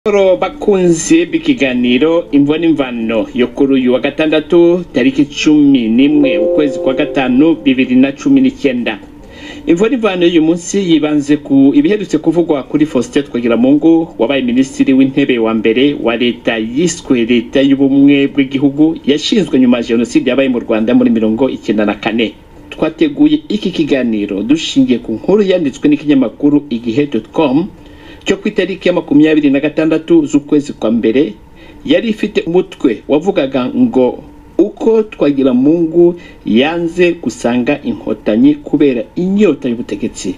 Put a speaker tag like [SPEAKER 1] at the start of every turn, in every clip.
[SPEAKER 1] Bakunze b'ikiganiro imvo n'imvano yo kuri uyu wa gatandatu tariki 11 ukwezi kwa gatanu 2019. Imvo n'imvano y'uyu munsi yibanze ku ibiherutse kuvugwa kuri Faustin Twagiramungu wabaye minisitiri w'intebe wa mbere wa leta yiswe leta y'ubumwe bw'igihugu yashinzwe nyuma ya jenoside yabaye mu Rwanda muri 1994. Twateguye iki kiganiro dushingiye ku nkuru yanditswe n'ikinyamakuru igihe.com cyo ku itariki ya 26 z'ukwezi kwa mbere yari ifite umutwe wavugaga ngo uko Twagiramungu yanze gusanga inkotanyi kubera inyota y'ubutegetsi.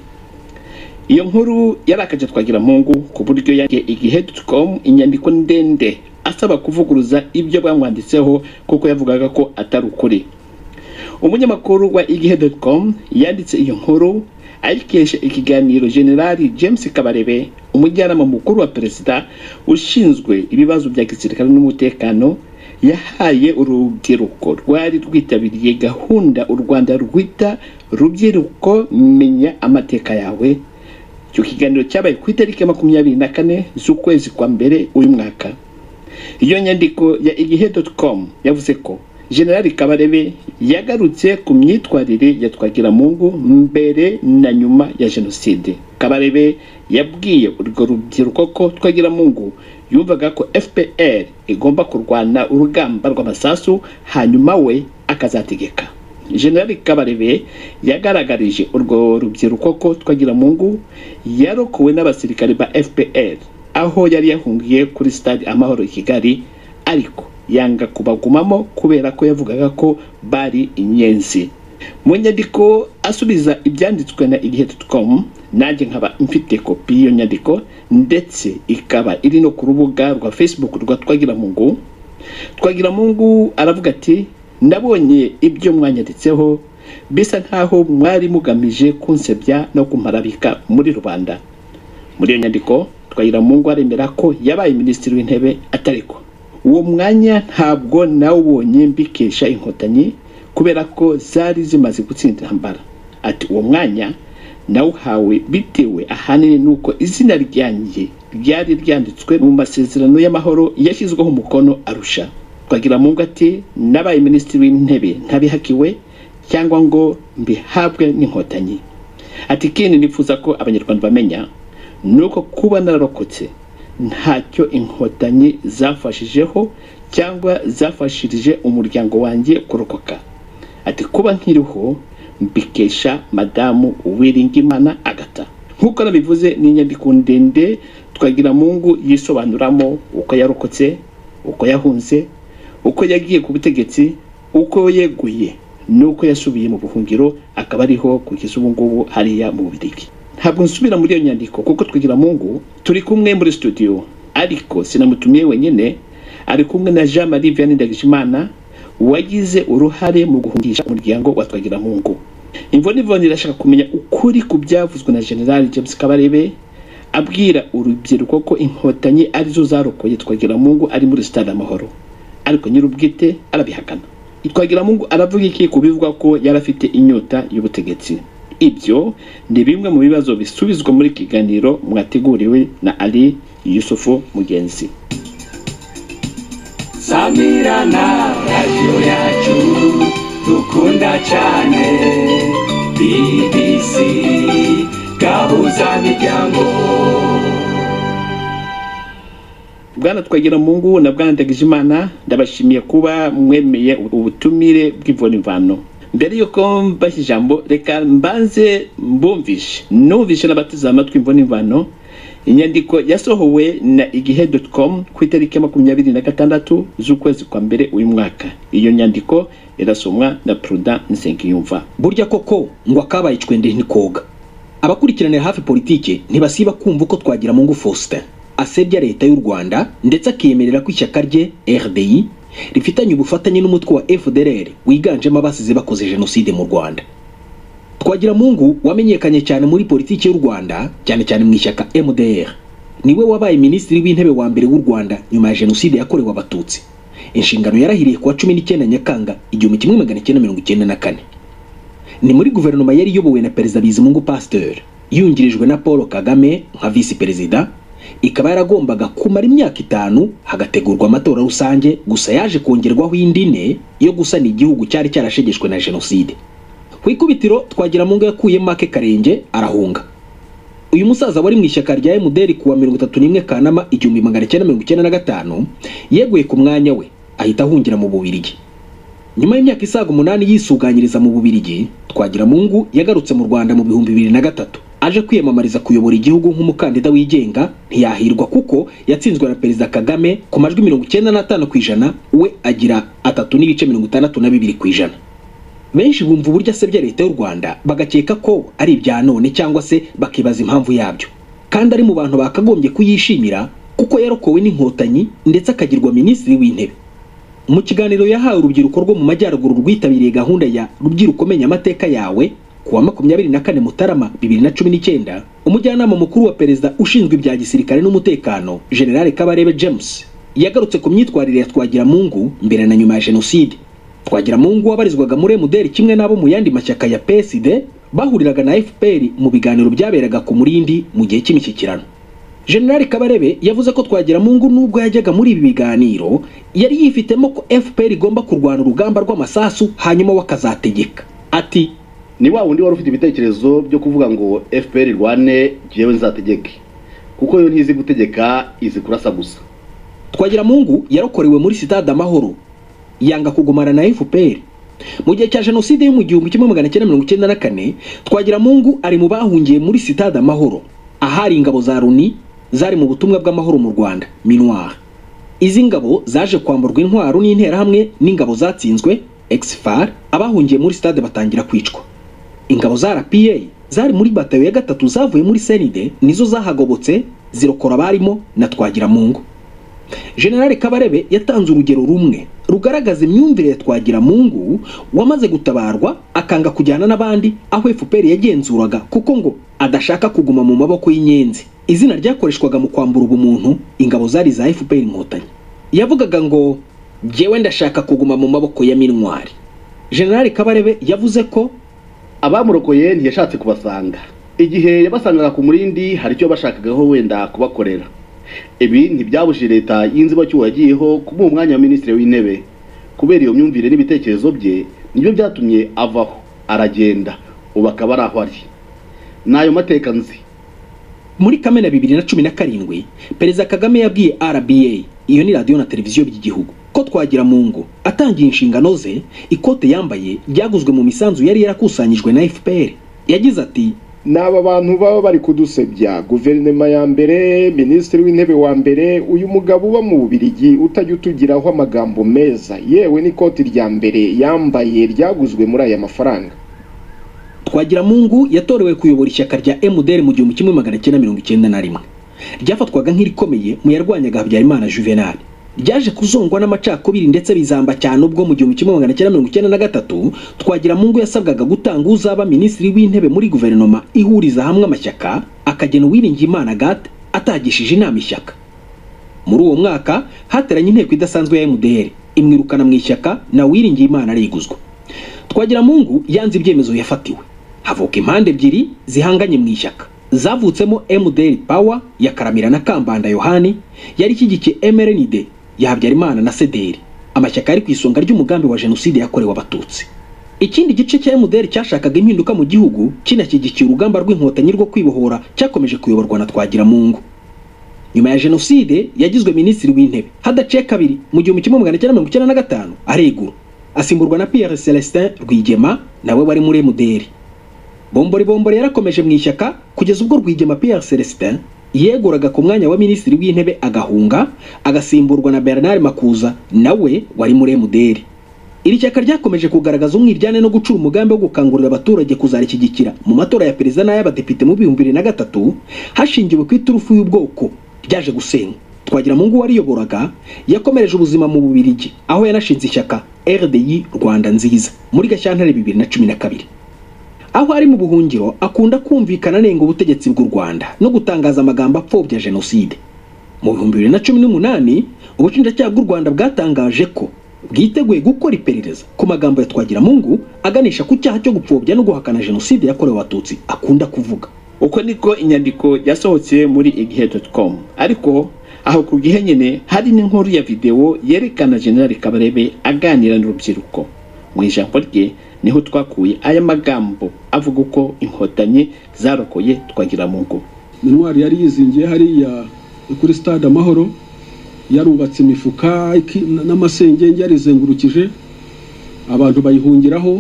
[SPEAKER 1] Iyo nkuru yarakaje Twagiramungu ku buryo yake igihe.com inyandiko ndende asaba kuvuguruza ibyo bamwanditseho kuko yavugaga ko atari ukuri. Umunyamakuru wa igihe.com yanditse iyo nkuru ayikesha ikiganiro Generali James Kabarebe, umujyanama mukuru wa perezida ushinzwe ibibazo bya gisirikare n'umutekano, yahaye urubyiruko rwari rwitabiriye gahunda u Rwanda rwita rubyiruko menya amateka yawe. Icyo kiganiro cyabaye ku itariki ya 24 z'ukwezi kwa mbere uyu mwaka. Iyo nyandiko ya igihe.com yavuze ko Generali Kabarebe yagarutse ku myitwarire ya Twagiramungu mbere na nyuma ya jenoside. Kabarebe yabwiye urwo rubyiruko ko Twagiramungu yumvaga ko FPR igomba kurwana urugamba rw'amasasu hanyuma we akazategeka. Generali Kabarebe yagaragarije urwo rubyiruko ko Twagiramungu yarokowe n'abasirikare ba FPR aho yari yahungiye kuri stade Amahoro i Kigali, ariko yanga kubagumamo kubera ko yavugaga ko bari inyenzi. Mu nyandiko asubiza ibyanditswe na igihe.com, nanjye nkaba mfite kopi y'iyo nyandiko ndetse ikaba iri no ku rubuga rwa Facebook rwa Twagiramungu. Twagiramungu aravuga ati, nabonye ibyo mwanyanditseho bisa nkaho mwari mugamije kunsebya no kumparabika muri rubanda. Muri iyo nyandiko Twagiramungu aremera ko yabaye minisitiri w'intebe atariko. Uwo mwanya ntabwo nawubonye mbikesha inkotanyi kubera ko zari zimaze gutsinda intambara. Ati uwo mwanya nawuhawe bitewe ahanini nuko izina ryanjye ryari ryanditswe mu masezerano y'amahoro yashyizweho umukono Arusha. Twagiramungu ati nabaye minisitiri w'intebe ntabihakiwe cyangwa ngo mbihabwe n'inkotanyi. Ati kindi nifuza ko abanyarwanda bamenya nuko kuba nararokotse ntacyo inkotanyi zafashijeho cyangwa zafashirije umuryango wanjye kurokoka. Ati kuba nkiriho mbikesha madamu Uwiringimana Agatha. Nkuko nabivuze ni inyandiko ndende Twagiramungu yisobanuramo uko yarokotse, uko yahunze, uko yagiye ku butegetsi, uko yeguye nuko yasubiye mu buhungiro akaba ariho kugeza ubu ngubu hariya mu Bubiligi. Ntabwo nsubira muri iyo nyandiko kuko Twagiramungu turi kumwe muri studio, ariko sinamutumiye wenyine, ari kumwe na Jean Marie Vianney Ndagijimana wagize uruhare mu guhungisha umuryango wa Twagiramungu. Imvo n'imvano irashaka kumenya ukuri ku byavuzwe na General James Kabarebe abwira urubyiruko ko inkotanyi arizo zarokoye Twagiramungu ari muri stade Amahoro, ariko nyirubwite arabihakana. Twagiramungu aravuga iki kubivugwa ko yarafite inyota y'ubutegetsi? Ibyo ni bimwe mu bibazo bisubizwa muri kiganiro mwateguriwe na Ali Yusufu Mugenzi.
[SPEAKER 2] Samirana radio yacu dukunda cyane, BBC gahuza miryango.
[SPEAKER 1] Bwana Twagiramungu na Bwana Ndagijimana, ndabashimiye kuba mwemeye ubutumire bw'imvo n'imvano. Mbere yuko mbashye ijambo reka mbanze numvishe n'abatiza amatwi imvo n'imvano inyandiko yasohowe na igihe.com ku itariki ya 26 z'ukwezi kwa mbere uyu mwaka. Iyo nyandiko irasomwa na Prudent Nsengiyumva.
[SPEAKER 3] Burya koko ngo akabaye icwende ntikoga. Abakurikirana hafi politike ntibasiba kumva ko Twagiramungu Faustin asebya leta y'u Rwanda ndetse akiyemerera ko ishyaka rye RDI rifitanye ubufatanye n'umutwe wa FDLR wiganjemo abasize bakoze jenoside mu Rwanda. Twagiramungu wamenyekanye cyane muri politiki y'u Rwanda, cyane cyane mu ishyaka MDR. Niwe wabaye minisitiri w'intebe wa mbere w'u Rwanda nyuma ya jenoside yakorewe abatutsi. Inshingano yarahiriye kuwa 19 Nyakanga 1994. Ni muri guverinoma yari iyobowe na Perezida Bizimungu Pasteur, yungirijwe na Paul Kagame nka vice perezida, ikaba yaragombaga kumara imyaka 5 hagategurwa amatora rusange, gusa yaje kongerwaho indi ne yo gusana igihugu cyari cyarashegeshwe na jenoside. Ku ikubitiro Twagiramungu yakuye Make Karenge arahunga. Uyu musaza wari mu ishyaka rya MDR kuwa 31 Kanama 1995 yeguye ku mwanya we ahita ahungira mu Bubiligi. Nyuma y'imyaka isaga 8 yisuganyiriza mu Bubiligi, Twagiramungu yagarutse mu Rwanda mu 2003 aje kwiyamamariza kuyobora igihugu nk'umukandida wigenga, ntiyahirwa kuko yatsinzwe na Perezida Kagame ku majwi 95%, we agira 3.62%. Benshi bumva uburyo asebya leta y'u Rwanda bagakeka ko ari ibya none cyangwa se bakibaza impamvu yabyo, kandi ari mu bantu bakagombye kuyishimira kuko yarokowe n'inkotanyi ndetse akagirwa minisitiri w'intebe. Mu kiganiro yahawe urubyiruko rwo mu majyaruguru rwitabiriye gahunda ya Rubyiruko menya amateka yawe kuwa 24 Mutarama 2019, umujyanama mukuru wa perezida ushinzwe ibya gisirikare n'umutekano General Kabarebe James yagarutse ku myitwarire ya Twagiramungu mbere na nyuma ya jenoside. Twagiramungu wabarizwaga muri MDR kimwe nabo mu yandi mashyaka ya PSD bahuriraga na FPR mu biganiro byaberaga ku Murindi mu gihe cy'imishyikirano. General Kabarebe yavuze ko Twagiramungu nubwo yajyaga muri ibi biganiro yari yifitemo ko FPR igomba kurwana urugamba rw'amasasu hanyuma wakazategeka. Ati
[SPEAKER 4] ni wa wundi wari ufite ibitekerezo byo kuvuga ngo FPR irwane jewe nzategeke, kuko yo ntizi gutegeka izi kurasa gusa.
[SPEAKER 3] Twagiramungu yarokorewe muri Stade Amahoro, yanga kugumana na FPR. Mu gihe cya jenoside yo mu 1994, Twagiramungu ari mu bahungiye muri Stade Amahoro, ahari ingabo za Loni zari mu butumwa bw'amahoro mu Rwanda, MINUAR. Izi ngabo zaje kwamburwa intwaro n'intera hamwe n'ingabo zatsinzwe XFAR, abahungiye muri stade batangira kwicwa. Ingabo za RPA zari muri batayo ya 3 zavuye muri Senide nizo zahagobotse zirokora barimo na Twagiramungu. General Kabarebe yatanze urugero rumwe rugaragaza imyumvire ya Twagiramungu wamaze gutabarwa akanga kujyana n'abandi aho FPR yagenzuraga kuko ngo adashaka kuguma mu maboko y'inyenzi. Izina ryakoreshwaga mu kwambura ubumuntu ingabo zari za FPR inkotanyi. Yavugaga ngo jewe ndashaka kuguma mu maboko ya Mintwari. General Kabarebe yavuze ko
[SPEAKER 4] abamurokoye ntiyashatse kubasanga. Igihe yabasangaga ku Murindi hari icyo bashakagaho wenda kubakorera. Ibi ntibyabujije leta y'inzibacyuho yagiyeho kuba umwanya wa minisitiri w'intebe. Kubera iyo myumvire n'ibitekerezo bye nibyo byatumye avaho aragenda, ubu akaba ari aho ari. Nayo mateka nzi.
[SPEAKER 3] Muri Kamena 2017, Perezida Kagame yabwiye RBA, iyo ni radio na televiziyo by'igihugu, ko Twagiramungu atangiye inshingano ze ikote yambaye ryaguzwe mu misanzu yari yarakusanyijwe na FPR. Yagize ati
[SPEAKER 5] n'aba bantu baba bari kudusebya guverinoma ya mbere, minisitiri w'intebe wa mbere, uyu mugabo uba mu Bubiligi utajya utugiraho amagambo meza, yewe n'ikoti rya mbere yambaye ryaguzwe muri aya mafaranga.
[SPEAKER 3] Twagiramungu yatorewe kuyobora ishyaka rya MDR mu 1991. Ryafatwaga nk'irikomeye mu yarwanyaga Habyarimana Juvenal. Ryaje kuzongwa n'amacakubiri ndetse bizamba cyane ubwo mu 1993 Twagiramungu yasabwaga gutanga uzaba minisitiri w'intebe muri guverinoma ihuriza hamwe amashyaka, akagena Uwiringiyimana Agathe atagishije inama ishyaka. Muri uwo mwaka hateranye inteko idasanzwe ya MDR imwirukana mu ishyaka na Uwiringiyimana ariguzwa. Twagiramungu yanze ibyemezo yafatiwe. Havuka impande ebyiri zihanganye mu ishyaka. Zavutsemo MDR Power ya Karamira na Kambanda Yohani yari kigikiye MRND ya Habyarimana na CDR, amashyaka ari ku isonga ry'umugambi wa jenoside yakorewe abatutsi. Ikindi gice cya MDR cyashakaga impinduka mu gihugu kinashyigikiye urugamba rw'inkotanyi rwo kwibohora cyakomeje kuyoborwa na Twagiramungu. Nyuma ya jenoside yagizwe minisitiri w'intebe hadaciye kabiri mu 1995 aregura, asimburwa na Pierre Celestin Rwigema nawe wari muri MDR. Bombori yarakomeje mu ishyaka kugeza ubwo Rwigema Pierre Celestin yeguraga ku mwanya wa minisitiri w'intebe agahunga, agasimburwa na Bernard Makuza nawe wari muri MDR. Iri shyaka ryakomeje kugaragaza umwiryane no gucura umugambi wo gukangurira abaturage kuzarikigikira mu matora ya perezida n'ay'abadepite mu 2003 hashingiwe ku iturufu y'ubwoko ryaje gusenywa. Twagiramungu wariyoboraga yakomereje ubuzima mu Bubiligi aho yanashinze ishyaka RDI Rwanda Nziza muri Gashyantare 2012. Aho ari mu buhungiro akunda kumvikana nenga ubutegetsi bw'u Rwanda no gutangaza amagambo apfobya jenoside. Mu 2018 ubushinjacyaha bw'u Rwanda bwatangaje ko bwiteguye gukora iperereza ku magambo ya Twagiramungu aganisha ku cyaha cyo gupfobya no guhakana jenoside yakorewe abatutsi akunda kuvuga.
[SPEAKER 1] uko niko inyandiko yasohotse muri igihe.com. ariko aho ku gihe nyene hari n'inkuru ya video yerekana General Kabarebe aganira n'urubyiruko. Mu ijambo rye niho twakuye aya magambo avuga uko inkotanyi zarokoye Twagiramungu.
[SPEAKER 6] Intwari yari yizingiye hariya kuri stade Amahoro, yarubatse imifuka n'amasengenge yarizengurukije, abantu bayihungiraho,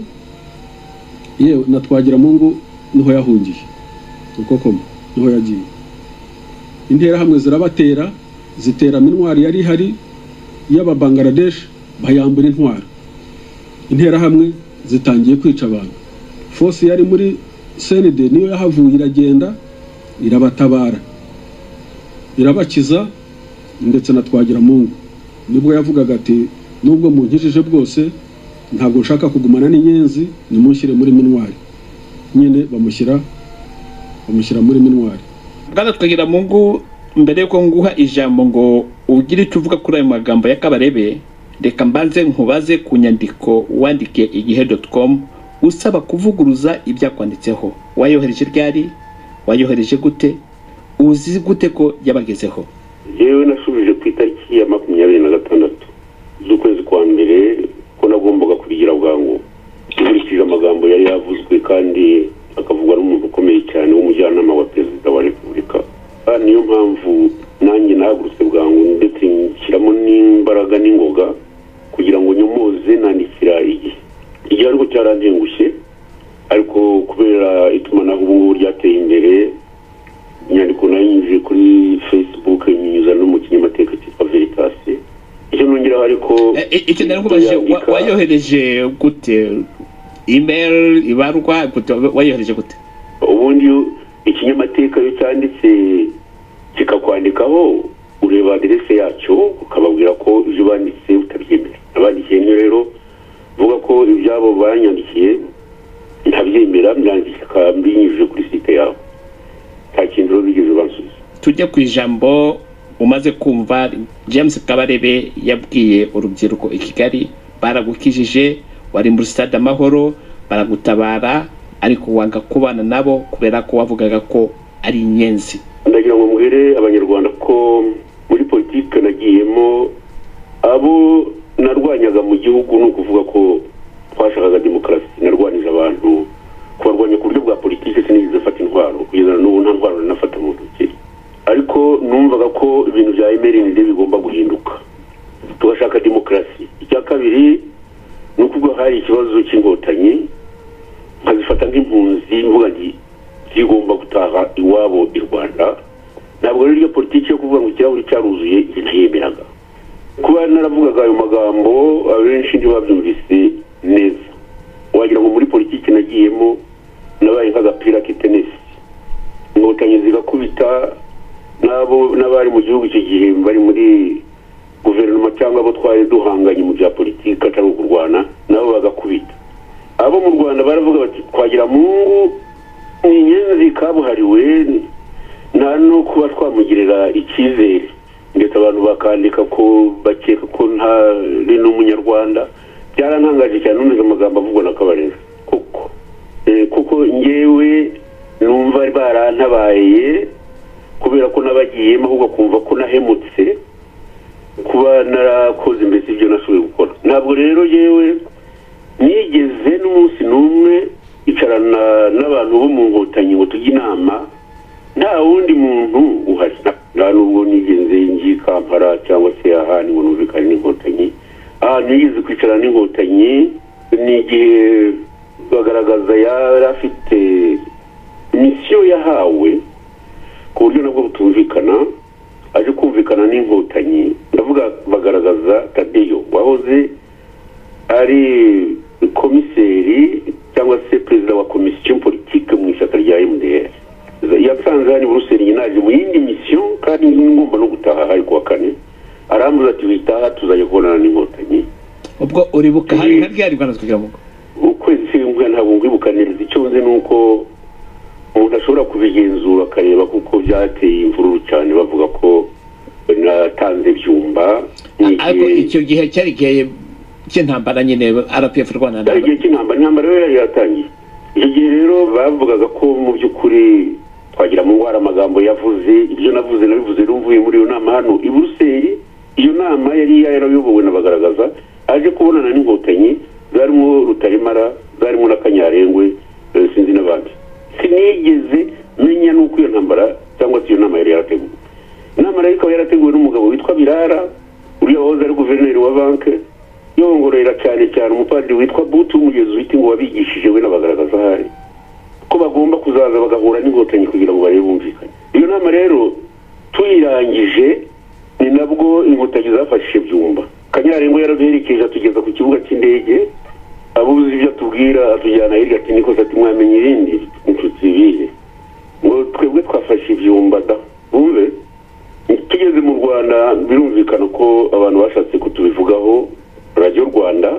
[SPEAKER 6] yewe na Twagiramungu niho yahungiye, uko koma niho yagiye. Intera hamwe zirabatera, zitera intwari yari hari y'aba Bangladesh, bayambura intwari. Intera hamwe zitangiye kwica abantu. Force yari muri CND niyo yahavuye iragenda irabatabara, irabakiza, ndetse na Twagiramungu nibwo yavugaga ati nubwo munkijije bwose ntabwo nshaka kugumana n'inyenzi, nimunshyire muri Intwari. Nyine bamushyira muri Intwari.
[SPEAKER 1] Bwana Twagiramungu, mbere yuko nguha ijambo ngo ugire icyo uvuga kuri ayo magambo ya Kabarebe, reka mbanze nkubaze ku nyandiko wandikiye igihe.com usaba kuvuguruza ibyakwanditseho. Wayohereje ryari? Wayohereje gute? Uzi gute ko yabagezeho?
[SPEAKER 7] Yewe nasubije ku itariki ya 26 z'ukwezi kwa mbere ko nagombaga kubigira bwangu, nkurikije amagambo yari yavuzwe kandi akavugwa n'umuntu ukomeye cyane w'umujyanama wa perezida wa Repubulika. Niyo mpamvu nanjye nahagurutse bwangu ndetse nshyiramo n'imbaraga n'ingoga kugira ngo nyomoze nandikira igihe ariko cyarandengushye, ariko kubera itumanaho ubu ngubu ryateye imbere, inyandiko nayinjije kuri Facebook nyuza no mu kinyamateka cyitwa Veritas. Icyo nongeraho ariko
[SPEAKER 1] icyo nari wayohereje gute? Email, ibarwa, wayohereje gute?
[SPEAKER 7] Ubundi ikinyamateka yo cyanditse kikakwandikaho, ureba adresse yacyo ukababwira ko ibyo banditse utabyemera. Abandikiye niyo rero vuga ko ibyabo banyandikiye ntabyemera, byandika mbinyujije kuri site yabo. Nta kintu bigeze bansubiza.
[SPEAKER 1] Tujye ku ijambo umaze kumva James Kabarebe yabwiye urubyiruko i Kigali, baragukijije, wari muri stade Amahoro, baragutabara, ariko wanga kubana nabo kubera ko wavugaga ko ari inyenzi.
[SPEAKER 7] Ndagira ngo muhere abanyarwanda ko muri politike nagiyemo, abo narwanyaga mu gihugu ni ukuvuga ko twashakaga demokarasi. Narwanije abantu kubarwanya ku buryo bwa politike, sinigeze fata intwaro, kugeza n'ubu nta ntwaro nafata mu ntoki. Ariko numvaga ko ibintu bya MRND bigomba guhinduka, tugashaka demokarasi. Icya kabiri ni ukuvuga hari ikibazo cy'inkotanyi, nkazifata nk'impunzi, mvuga nti zigomba gutaha iwabo i Rwanda. Ntabwo rero iyo politiki yo kuvuga ngo ikirahuri cyaruzuye ntiyemeraga. Kuba naravugaga ayo magambo abenshi ntibabyumvise neza, wagira ngo muri politiki nagiyemo nabaye nk'agapira k'itenesi, inkotanyi zigakubita n'abari mu gihugu icyo gihe bari muri guverinoma cyangwa abo twari duhanganye mu bya politiki atari ukurwana, nabo bagakubita. Abo mu Rwanda baravuga bati Twagiramungu ni inyenzi kabuhariwe, nta no kuba twamugirira icyizere, ndetse abantu bakandika ko bakeka ko ntari n'umunyarwanda. Byarantangaje cyane numva amagambo avugwa na Kabarebe, kuko ngewe numva barantabaye kubera ko nabagiyemo, ahubwo kumva ko nahemutse kuba narakoze mbese ibyo nashoboye gukora. Ntabwo rero yewe nigeze n'umunsi n'umwe icarana n'abantu bo mu nkotanyi ngo tujye inama, nta wundi muntu uhari. Nta nubwo nigeze ngiye Kampala cyangwa se ahandi ngo numvikane n'inkotanyi. Nigeze kwicarana n'inkotanyi n'igihe bagaragaza yari afite misiyo yahawe ku buryo nabwo butumvikana, aje kumvikana n'inkotanyi. Ndavuga bagaragaza Tadeyo wahoze ari komiseri cyangwa se perezida wa komisiyo politike mu ishyaka rya MDR. Yasanze hano Buruseli naje mu yindi misiyo kandi ngomba no gutaha hari kuwa kane. Arambuza ati witaha tuzajya kubonana n'inkotanyi.
[SPEAKER 1] Ubwo uribuka hari ryari Bwana Twagiramungu?
[SPEAKER 7] Ukwezi ntabwo ngwibuka neza. Icyo nzi nuko umuntu ashobora kubigenzura akareba kuko byateye imvururu cyane, bavuga ko natanze byumba.
[SPEAKER 1] Ariko icyo gihe cyari gihe cy'intambara nyine RPF Rwanda.
[SPEAKER 7] Igihe cy'intambara rero yari yatangiye. Icyo gihe rero bavugaga ko mu by'ukuri twagira mu ngwara amagambo yavuze ibyo navuze nabivuze rumvuye muri iyo nama hano i Buruseli. Iyo nama yari yarayobowe n'abagaragaza aje kubonana n'inkotanyi zarimo Rutaremara, zarimo na Kanyarengwe, sinzi n'abandi. Sinigeze menya nuko iyo ntambara cyangwa se iyo nama yari yarateguwe. Inama rero ikaba yarateguwe n'umugabo witwa Birara, uriya wahoze ari guverineri wa banke, yongorera cyane cyane umupadiri witwa Butu w'umujezuiti ngo wabigishije we n'abagaragaza hari ko bagomba kuzaza bagahura n'inkotanyi kugira ngo barebe bumvikane. Iyo nama rero tuyirangije ni nabwo inkotanyi zafashije Byumba. Kanyarengwe yaraduherekeje atugeza ku kibuga cy'indege, abuze ibyo atubwira atujyana hirya ati niko ati mwamenye irindi inshuti bihe ngo twebwe twafashe Byumba da bumve. Tugeze mu Rwanda birumvikana ko abantu bashatse kutubivugaho Radio Rwanda,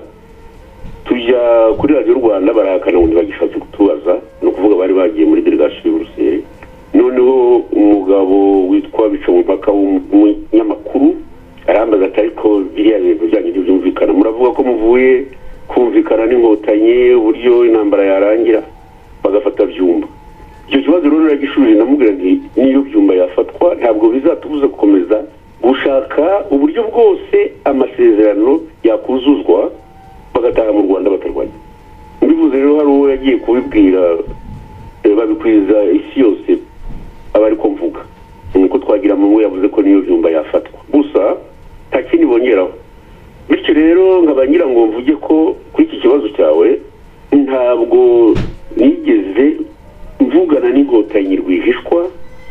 [SPEAKER 7] tujya kuri Radio Rwanda barahakana ngo ntibagishatse kutubaza, no kuvuga bari bagiye muri delegation y'Uburuseli. Noneho umugabo witwa Bicomupaka w'umunyamakuru arambaza ati ariko biriya bintu byanyu byumvikana, muravuga ko muvuye kumvikana n'inkotanyi uburyo intambara yarangira bagafata Byumba. Icyo kibazo rero nagishubije namubwira nti niyo Byumba yafatwa ntabwo bizatubuza gukomeza gushaka uburyo bwose amasezerano yakuzuzwa bagataha mu Rwanda bakarwanya. Mbivuze rero hari uwo yagiye kubibwira babikwiza isi yose abari ko mvuga nuko twagira mu yavuze ko niyo Byumba yafatwa gusa nta kindi bongeraho. Bityo rero nkabangira ngo mvuge ko kuri iki kibazo cyawe ntabwo nigeze mvugana n'inkotanyi rwihishwa,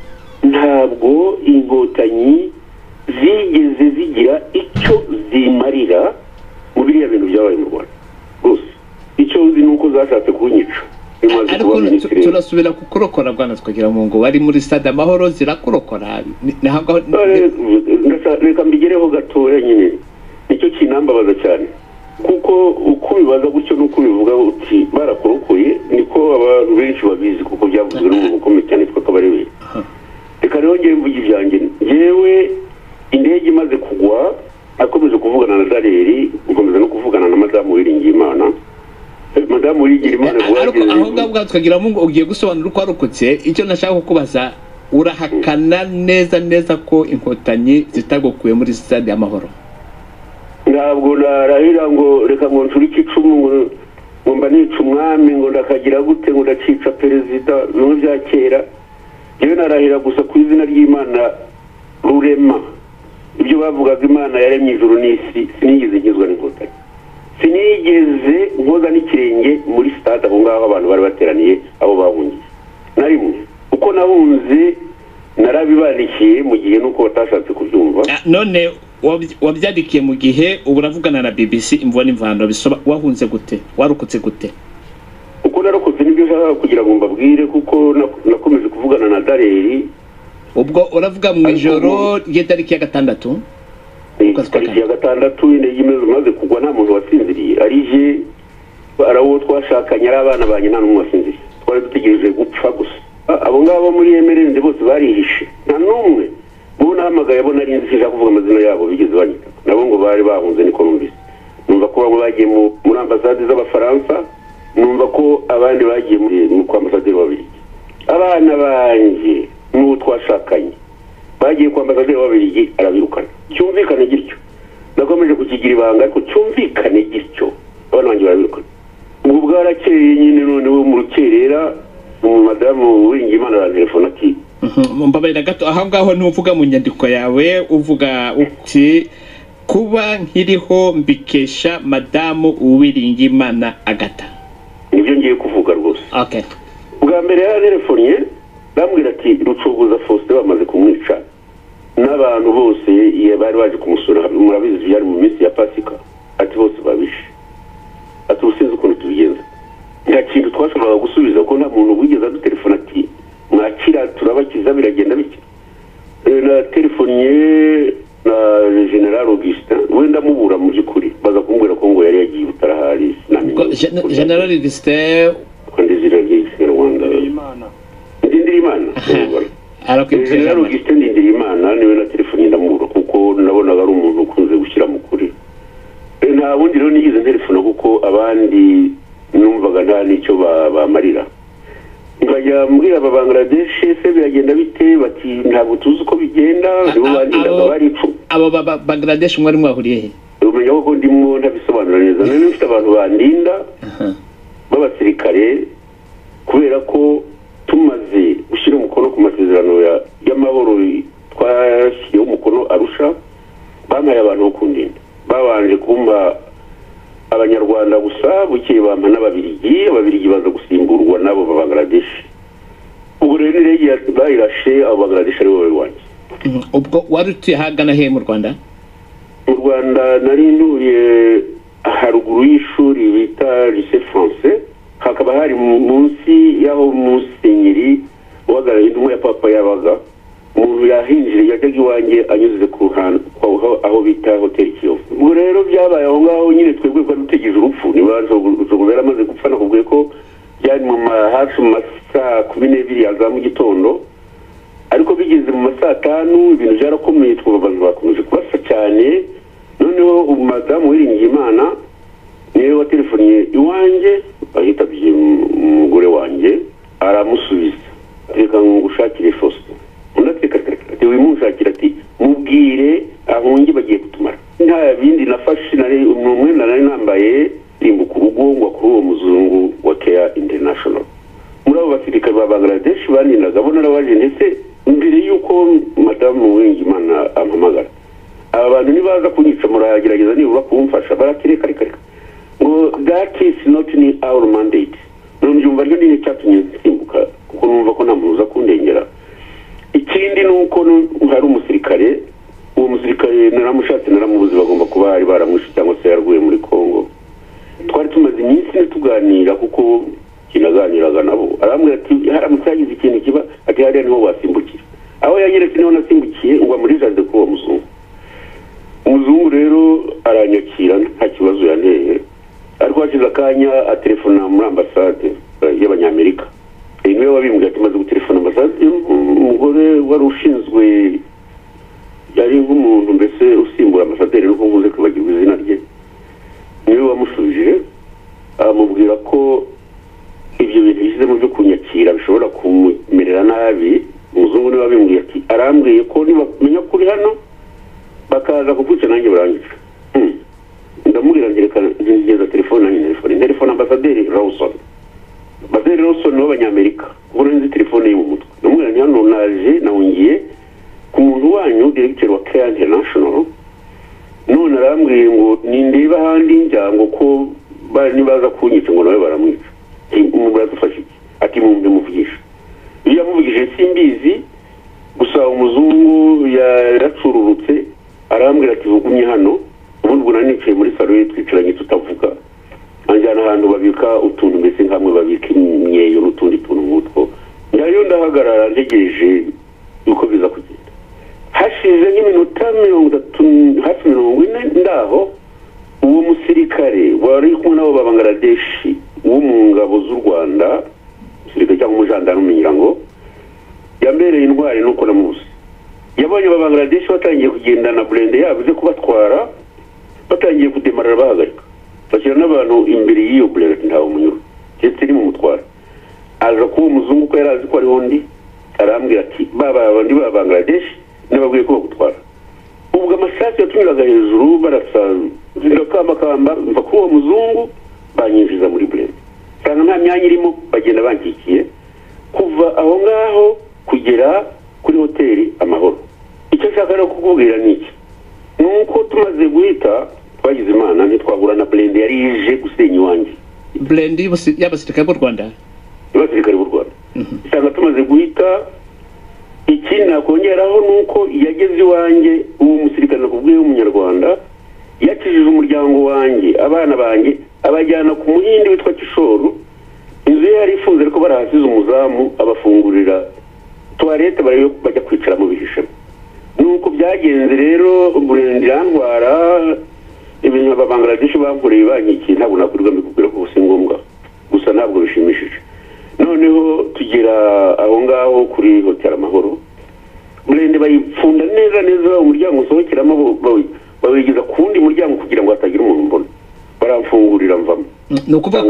[SPEAKER 7] ntabwo inkotanyi zigeze zigira icyo zimarira mu biriya bintu byabaye mu Rwanda rwose. Icyo uzi nuko zashatse kunyica.
[SPEAKER 1] Ariko turasubira kukurokora bwana twagira mu ngo bari muri Stade Amahoro zirakurokora ntabwo
[SPEAKER 7] reka mbigereho gatoya nyine. Nicyo kinambabaza cyane kuko uko bibaza gutyo nuko bivuga uti barakurokoye niko abantu benshi babizi kuko byavuzwe n'umuntu ukomeye cyane twakabarebeye. Reka rero ngiye mvuga ibyanjye. Jewe indege imaze kugwa akomeje kuvugana na Daleri, ukomeza no kuvugana na Madamu Uwiringiyimana. Madamu Uwiringiyimana
[SPEAKER 1] aho ngaho twagira mu ngo ugiye gusobanura uko arokotse. Icyo nashaka kukubaza, urahakana neza ko inkotanyi zitagokuye muri Stade Amahoro?
[SPEAKER 7] Ntabwo narahira ngo reka ngo nshurike icumu ngo mba nica umwami ngo ndakagira gute ngo ndacica perezida bimwe bya kera. Yewe narahira gusa ku izina ry'Imana rurema. Ibyo bavugaga Imana yaremye ijuru n'isi sinigeze nkizwa n'inkotanyi, sinigeze nkoza n'ikirenge muri stade aho ngaho abantu bari bateraniye abo bahungiye na rimwe. Uko nahunze narabibandikiye mu gihe nuko batashatse kubyumva.
[SPEAKER 1] None wabyadikiye mu gihe ubu uravugana na BBC imvura n'imvano bisoba wahunze gute, warokotse gute?
[SPEAKER 7] Uko narokotse nibyo nshaka kugira ngo mbabwire kuko nakomeje kuvugana na Daleri.
[SPEAKER 1] Ubwo uravuga mu ijoro ry'itariki ya 6
[SPEAKER 7] tariki ya 6 ine yimezo maze kugwa nta muntu wasinziriye arije arawo twashakanye ari abana banye nta n'umwe wasinziriye, twari dutegereje gupfa gusa. Abo ngabo muri Emerende bose barihishe nta n'umwe bo nahamagaye abo nari nzi nshaka kuvuga amazina yabo bigeze banyita nabo ngo bari bahunze niko numvise. Numva ko bamwe bagiye muri ambasade z'Abafaransa, numva ko abandi bagiye muri kwa ambasaderi babiri. Abana banje n'uwo twashakanye bagiye kwa ambasaderi babiri arabirukana. Cyumvikane gityo nakomeje kukigira ibanga ariko cyumvikane gityo abana banje barabirukana. Ubwo bwarakeye nyine noneho mu rukerera Madamu Uwiringiyimana aratelefona ati
[SPEAKER 1] mbabarira gato aho ngaho ntuvuga mu nyandiko yawe uvuga uti kuba nkiriho mbikesha Madamu Uwiringiyimana Agatha.
[SPEAKER 7] Nibyo ngiye kuvuga rwose.
[SPEAKER 1] Okay.
[SPEAKER 7] Bwa mbere yaratelefoniye bambwira ati Rucogoza Faustin bamaze kumwica n'abantu bose bari baje kumusura murabizi yari mu minsi ya Pasika ati bose babishe. Ati usinzi ukuntu tubigenza. Nta kintu twashoboraga gusubiza ko nta muntu wigeze adutelefona ati mwakira turabakiza biragenda bike. Na telefoniye na General Augustin wenda mubura mu byukuri baza kumbwira ko ngo yari yagiye utarahari sinamenye.
[SPEAKER 1] General Augustin
[SPEAKER 7] kondizira y'Isi Rwanda Ndindirimana General Augustin Ndindirimana niwe na telefoni ndamubura kuko nabonaga ari umuntu ukunze gushyira mu kuri. Nta bundi rero nigeze telefona kuko abandi numvaga nta nicyo bamarira. bajya mbwira aba Bangladesh se biragenda bite bati ntabwo tuzi uko bigenda nibo bandindaga baricu
[SPEAKER 1] abo Bangladesh mwari mwahuriye he
[SPEAKER 7] umenya ko ndimo ndabisobanura neza none mfite abantu bandinda b'abasirikare kubera ko tumaze gushyira umukono ku masezerano y'amahoro twashyiriyeho umukono Arusha bampaye abantu bo kundinda babanje kumpa abanyarwanda gusa bukeye bampa n'ababirigi baza gusimburwa nabo ba Bangladesh ubu rero rege bayirashe abo Bangladesh ari wowe wanjye
[SPEAKER 1] ubwo wari utuye hagana he mu Rwanda
[SPEAKER 7] nari ntuye haruguru y'ishuri bita lycée français hakaba hari munsi y'aho musenyeri wagaraye intumwa ya papa yabaga umuntu yahinjire yajyaga iwanjye anyuze ku ruhande aho bita hotel Kiyovu ubwo rero byabaye aho ngaho nyine twebwe ko dutegereje urupfu niba amaze gupfa nakubwiye ko byari hafi mu masaa 12 za mu gitondo ariko bigeze mu masaa 5 ibintu byarakomeye abantu bakomeje kubasa cyane noneho madamu Uwiringiyimana niwe waterefoniye iwanjye ahitabye umugore wanjye aramusubiza reka ngushakire Faustin unateka ati wimushakira ati mubwire ahongi bagiye kutumara nta bindi nafashe nari umwenda nari nambaye rimbuka urugo ngo kuri uwo muzungu wa Care International muri abo basirikare ba Bangladesh banindaga bo narabaje ndetse mbere yuko madamu Uwiringiyimana ampamagara aba bantu nibaza kunyica muragerageza nibura kumfasha baratireka ngo that is not in our mandate numva ryo ni cyatumye nsimbuka kuko numva ko nta muntu uza kundengera ikindi nuko hari umusirikare uwo musirikare naramushatse naramubuze bagomba kuba bari baramwishe cyangwa se yarguye muri Kongo twari tumaze iminsi tuganira kuko kinaganiraga nabo arambwira ati haramutse yagize ikintu kiba ati hariya niho wasimbukira aho yanyeretse niho nasimbukiye ngo muri jardin kuri uwo muzungu rero aranyakira nta kibazo yanteye ariko hashize akanya atelefona muri ambasade y'Abanyamerika niwe wabimbwiye ati maze gutelefona ambasade umugore wari ushinzwe yari nk'umuntu mbese usimbura ambasaderi nuko mvuze kwibagirwa izina rye niwe wamushubije amubwira ko ibyo bintu bishyizemo byo kunyakira bishobora kumerera nabi umuzungu niwe wabimbwiye ati arambwiye ko nibamenya kuri hano bakaza kukwica nanjye barangiza ndamubwira ngeza telefone ambasaderi Rawson w'Abanyamerika kuko nzi telefone ye mu mutwe ndamubwira nti hano naje nawungiye ku muntu wanyu directeur wa Care International none arambwiye ngo nindeba ahandi njyango ko nibaza kunyica ngo nawe baramwica muradufasha iki ati muvugisha iyo yamuvugije simbizi gusa umuzungu yaracururutse arambwira ati vugumye hano ubundi bunanicaye muri salo twicaranye tutavuga anjyana ahantu babika utuntu mbese nkamwe babika imyeyo n'utundi tuntu nk'utwo ngayo ndahagarara ntegereje uko biza kugenda hashize nk'iminota 30 hafi 40 ndaho uwo musirikare wari kumwe nabo ba Bangladesh wo mu ngabo z'u Rwanda musirikare cyangwa umujandarume nyirango yambereye indwara nuko namuzi yabonye ba Bangladesh batangiye kugenda na blende yabo zo kubatwara batangiye kudemarara bahagarika bashyira n'abantu imbere y'iyo blende ntawo munyuru cyetse iri mu mutwara aza kuba umuzungu ko yarazi ko ari hondi arambwira ati bandi ba Bangladesh nababwiye ko bagutwara ubwo amasasi yatunyuraga hejuru barasa zirakamba mva ko uwo muzungu banyinjiza muri blende sanga nta myanya irimo bagenda bankikiye kuva aho ngaho kugera kuri hoteli Amahoro icyo nshaka no kukubwira niki nuko tumaze guhita twagize imana ntitwagura na blende yari ije gusenya iwanjye
[SPEAKER 1] blende y'abasirikare b'u Rwanda
[SPEAKER 7] sanga tumaze guhita ikindi nakongeraho nuko yageze iwanjye uwo musirikare nakubwiye w'umunyarwanda yakijije umuryango wanjye abana banjye abajyana ku muhindi witwa Kishoru inzu yari ifunze ariko barahasize umuzamu abafungurira toilette bajya kwicara mu bihishemo nuko byagenze rero Burundi yandwara ibintu aba Bangladesh bankoreye banyikiye ntabwo nakurirwa mbikubwira ko si ngombwa gusa ntabwo bishimishije noneho tugera aho ngaho kuri hotel Amahoro Burundi bayipfunda neza umuryango usohokeramo bawigeza kundi muryango kugira ngo hatagira umuntu mbona baramfungurira mvamo
[SPEAKER 1] ni ukuvuga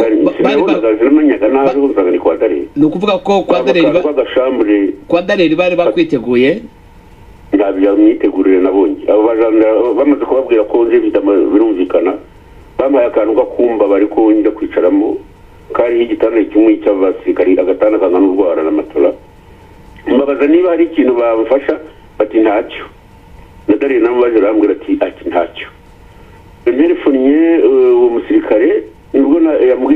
[SPEAKER 1] ko kwa Daleri bari bakwiteguye
[SPEAKER 7] ntabyo mwitegurire nabonye abo bajanda bamaze kubabwira ko nje birumvikana bamaye akantu gakumba bari ko njya kwicaramo kari igitanda kimwe cy'abasirikari agatana kangana urwara n'amatora mbabaza niba hari ikintu bamfasha bati ntacyo Daleri nabo baje barambwira ati ntacyo telefoniye umusirikare nubwo yambwiye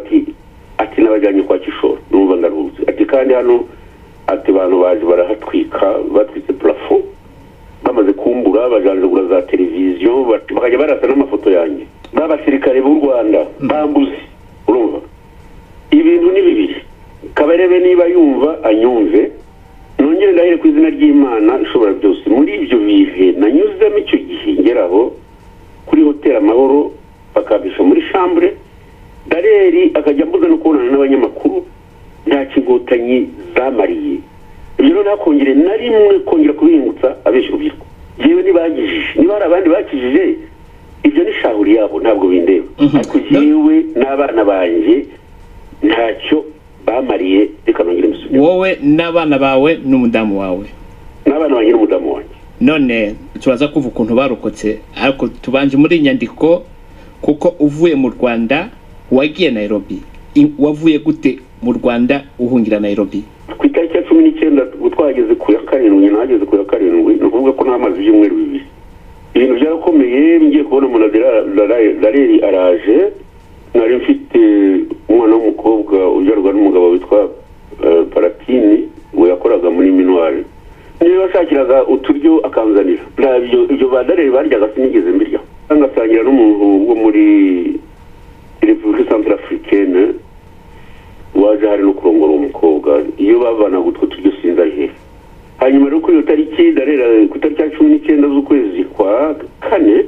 [SPEAKER 7] ati nabajyanye kwa Kishoro numva ndaruzi ati kandi hano ati abantu baje barahatwika batwitse plafond bamaze kumbura bajanjagura za televiziyo bakajya barasa n'amafoto yanjye n'abasirikare b'u Rwanda bambuze urumva ibintu ni bibiri Kabarebe niba yumva anyumve nongere ndahire ku izina ry'Imana ishobora byose muri ibyo bihe nanyuzemo icyo gihe ngeraho kuri hotel Amahoro bakabisha muri chambre Daleri akajya mbuza no kubonana n'abanyamakuru nta kigotanyi zamariye ibyo nakongere narimwe kongera kubingutsa abesha ubirwa yewe nibagijije niba hari abandi bakijije ibyo ni shahuri yabo ntabwo bindeba ariko yewe n'abana banje ntacyo bamariye reka nongere musubire
[SPEAKER 1] wowe n'abana bawe n'umudamu wawe
[SPEAKER 7] n'abana banje n'umudamu wanjye
[SPEAKER 1] none tubaza kuvuga ukuntu barokotse ariko tubanje muri nyandiko kuko uvuye mu Rwanda wagiye Nairobi wavuye gute mu Rwanda uhungira Nairobi
[SPEAKER 7] ku itariki ya 19 twageze ku ya 7 nageze ku ya 7 no kuvuga ko n'amazi y'umweru bibiri ibintu byarakomeye ngiye kubona umuntu Daleri araje nari mfite umwana w'umukobwa ujarwa n'umugabo witwa Paratini we yakoraga muri minuari niyo bashakiraga uturyo akanzanira ibyo ba Daleri baryaga sinigeze mbirya ngasangira n'umuntu wo muri Republika Centrafricaine waje hari no kurongora umukobwa iyo bavana gutwo turyo sinza he hanyuma rero kuri tariki Daleri ku tariki ya 19 z'ukwezi kwa 4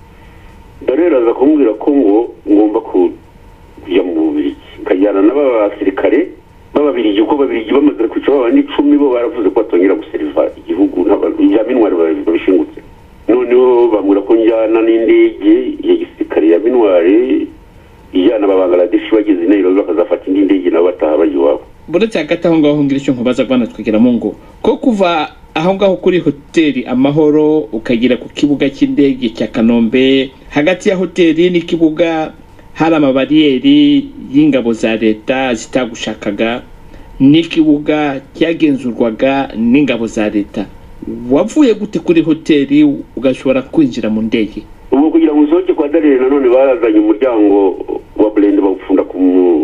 [SPEAKER 7] Daleri aza kumbwira ko ngo ngomba kujya mu Bubiligi kajyana n'abasirikare bababirigi uko babirigi bamaze kwica abandi 10 bo baravuze ko batongera guseriva igihugu n'abya minwari babishingutse noneho bamwira ko njyana n'indege ya gisirikare ya minwari ijana Bangladesh bageze Nairobi bakazafata indi ndege nabo bataha bayiwabo
[SPEAKER 1] buretse hagati aho ngaho ngira icyo nkubaza Rwanda twigiramo ngo ko kuva aho ngaho kuri hoteli Amahoro ukagira ku kibuga cy'indege cya Kanombe hagati ya hoteli n'ikibuga hari amabariyeri y'ingabo za leta zitagushakaga n'ikibuga cyagenzurwaga n'ingabo za leta wavuye gute kuri hoteli ugashobora kwinjira mu ndege
[SPEAKER 7] ubu kugira ngo usohoke kwa Daleri nanone barazanye umuryango wa Blende bawufunda ku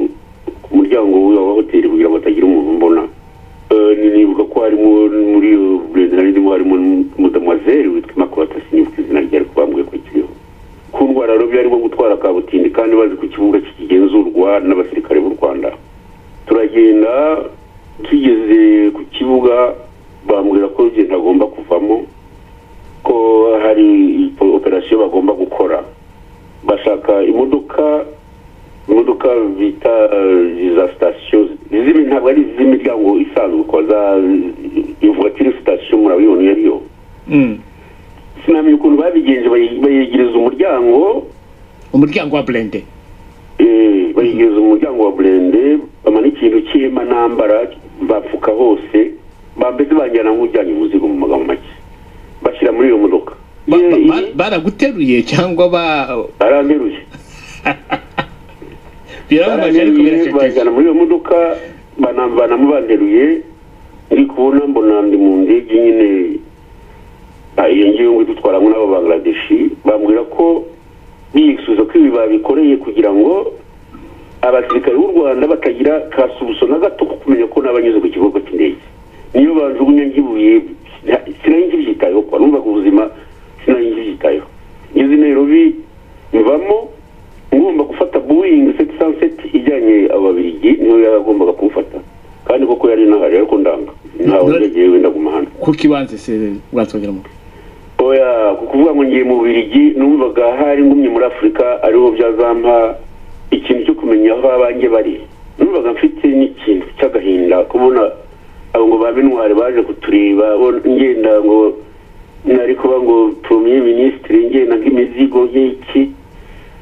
[SPEAKER 7] muryango wa hoteli kugira ngo batagira umuntu mbona nibuka ko harimo muri iyo Blende narimo harimo Mademoiselle witwa Makwata sinibuka izina rye ariko bambwiye ko kiriho ku ndwara rero byarimo gutwara kabutindi kandi bazi ku kibuga kigenzurwa n'abasirikare b'u Rwanda turagenda tugeze ku kibuga bambwira ko genda agomba kuvamo ko hari operation bagomba gukora bashaka imodoka bita za station zizimi ntabwo ari z'imiryango isanzwe ko za voiture station murabibona yariyo sinamenye ukuntu babigenje bayegereza umuryango
[SPEAKER 1] wa Blende
[SPEAKER 7] bayegereza umuryango wa Blende bamana ikintu cyema nambara bapfuka hose bambeze banjyana nk'ujyanye umuzigo mu magambo make bashyira muri iyo modoka
[SPEAKER 1] baraguteruye cyangwa
[SPEAKER 7] baranteruye
[SPEAKER 1] birababaje ariko biracecetse
[SPEAKER 7] bajyana muri iyo modoka banamvanamo banteruye ndi kubona mbona ndi mu ndege nyine iyo ngiyo ngo dutwaramo n'abo Bangladeshi bambwira ko biyisubiza ko ibi babikoreye kugira ngo abasirikare b'u Rwanda batagira kasubuso na gato kumenya ko n'abanyuze ku kibuga cy'indege niyo banjugunya ngibuye sinayingibyitayeho kwa numva ku buzima sinayingibyitayeho ngeze Nairobi mvamo ngomba gufata Boeing 707 ijyanye ababirigi niyo yagombaga kumfata kandi koko yari nahari ariko ndanga ntawe ngiye wenda gumahana
[SPEAKER 1] ku kibanze se bwatsogera
[SPEAKER 7] oya kuvuga ngo ngiye mu Bubiligi numvaga hari ngumye muri Afrika ariho byazampa ikintu cyo kumenya aho abanjye bari numvaga mfite n'ikintu cy'agahinda kubona abo ngo babintware baje kutureba ngenda ngo nari kuba ngo premier ministre ngenda nk'imizigo y'iki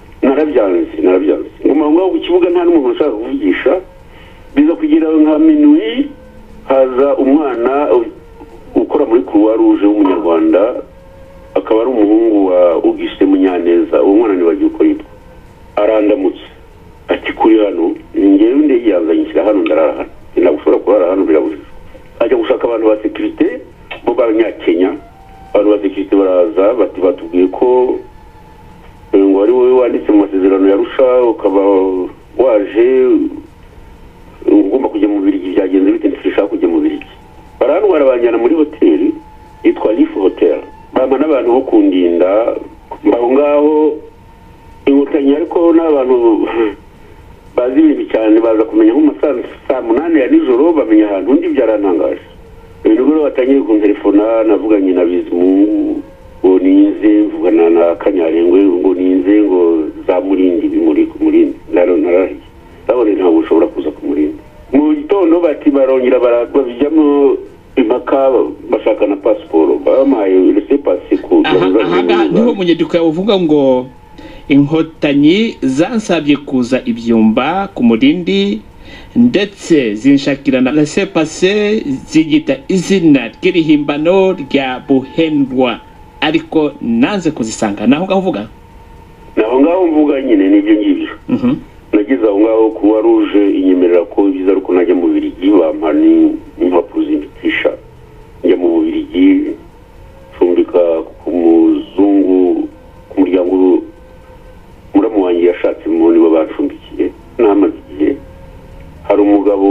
[SPEAKER 7] narabyanze ngoma ngaho ku kibuga nta n'umuntu ushaka kuvugisha biza kugira nka minuit haza umwana ukora muri Croix Rouge w'umunyarwanda akaba ari umuhungu wa Auguste Munyaneza uwo mwana ni bagiye uko yitwa arandamutse ati kuri hano ngewe ndi yanzanyishyira hano ndarara hano ndagushobora kurara hano birabujijwe ajya gushaka abantu ba sécurité bo b'abanyakenya abantu ba sécurité baraza bati batubwiye ko ngo ari wowe wanditse mu masezerano ya Arusha ukaba waje ugomba kujya mu Bubiligi byagenze bite ntishaka kujya mu Bubiligi barantwara banjyana muri hoteli yitwa Leaf Hotel bama n'abantu bo kundinda mbaho ngaho inkotanyi ariko n'abantu bazi ibintu cyane baza kumenya saa 8 ya nijoro bamenya ahantu undi byarantangaje ibintu rero batangiye kuntelefona navuganye na Bizimungu ngo ninze mvugana na Kanyarengwe ngo ninze ngo za Murindi bimuri ku Murindi narahiye ndabona ntabwo ushobora kuza ku Murindi mu gitondo bati barongera barabijyamo impaka bashaka na passport bamaye laissez passer ku
[SPEAKER 1] aha niho munyediko yavuga ngo inkotanyi zansabye kuza ibyumba ku Murindi ndetse zinshakira na laissez passer zigita izina ry'irihimbano rya Buhendwa ariko nanze kuzisanga naho ngavuga nyine nibyo ngibyo nagize aho ngaho Croix Rouge inyemerera ko biza ariko najya mu Bubiligi bampa n'impapuro z'impitisha njya mu Bubiligi cumbika ku muzungu ku muryango muramu wanjye yashatse mu nibo bacumbikiye n'amazi igihe hari umugabo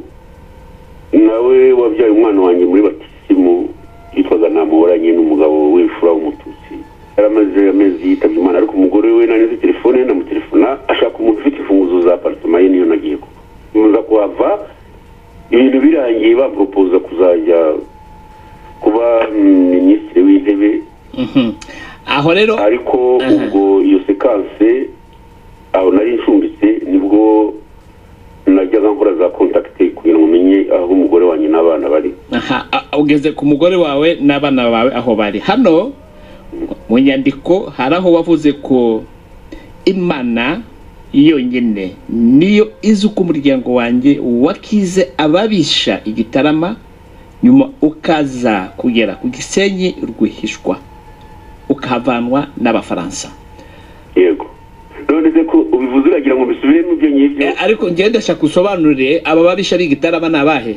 [SPEAKER 1] nawe wabyaye umwana wanjye muri batisimu yitwaga Namoranye n'umugabo w'imfura w'umututsi yaramaze amezi yitabye Imana ariko umugore we nanize telefone ndamutelefona ashaka umuntu ufite imfunguzo za apartment ye niyo nagiye muza kuhava ibintu birangiye bampropoza kuzajya kuba minisitiri w'intebe aho rero
[SPEAKER 7] ariko ubwo iyo sequence aho nari nshumbitse nibwo najyaga nkora za contacte kugira ngo menye aho umugore wanjye n'abana bari
[SPEAKER 1] ugeze ku mugore wawe n'abana bawe aho bari hano mu nyandiko hari aho wavuze ko Imana yonyine niyo izi uko umuryango wanjye wakize ababisha igitarama nyuma ukaza kugera ku Gisenyi rwihishwa ukavanwa n'abafaransa
[SPEAKER 7] yego none se ko ubivuze uragira ngo bisubire mu byo nyibyo
[SPEAKER 1] ariko ngiye ndashaka usobanurire aba babisha igitarama nabahe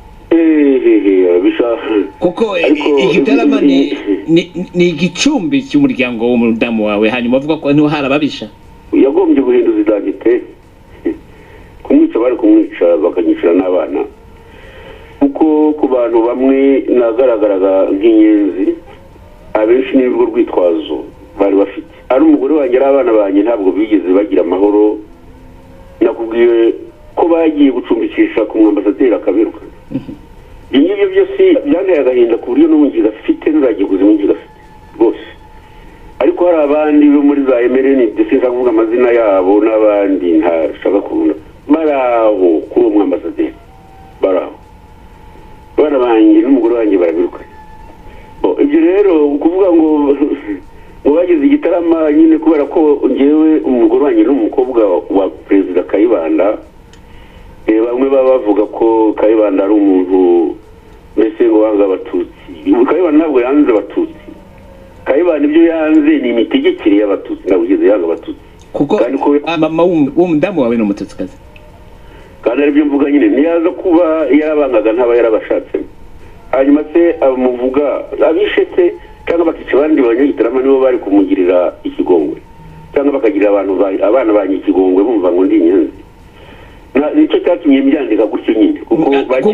[SPEAKER 1] kuko igitarama ni igicumbi cy'umuryango w'umudamu wawe hanyuma avuga ko niho harababisha
[SPEAKER 7] yagombye guhinduza idagite kumwica bari kumwica bakanyicira n'abana kuko ku bantu bamwe nagaragaraga nk'inyenzi abenshi n'urwo rwitwazo bari bafite ari umugore wanjye n'abana banjye ntabwo bigeze bagira amahoro nakubwiye ko bagiye gucumbikisha ku mwambasaderi akabiruka ibyo byose byanteye agahinda ku buryo n'ubu ngifite n'uragiye kuzimu ngifite rwose ariko hari abandi bo muri za emereni ndetse nzavuga amazina yabo n'abandi ntashaka kubona baraho kuri uwo mwambasaderi baraho bana banjye n'umugore wanjye barabirukanye ibyo rero kuvuga ngo bageze igitarama nyine kubera ko ngewe umugore wanjye n'umukobwa wa perezida Kayibanda bamwe baba bavuga ko Kayibanda ari umuntu mbese ngo wanga abatutsi Kayibanda ntabwo yanze abatutsi Kayibanda ibyo yanze ni imitegekere y'abatutsi ntabwo ugeze yanga abatutsi
[SPEAKER 1] kuko mama w'umudamu wawe ni umututsikazi
[SPEAKER 7] kandi aribyo mvuga nyine niyaza kuba yarabangaga ntaba yarabashatse hanyuma se abamuvuga abishe se cyangwa bakica abandi banyagitarama nibo bari kumugirira ikigongwe cyangwa bakagirira abana banjye ikigongwe bumva ngo ndi inyenzi nicyo cyatumye mbyandika gutyo nyine kuko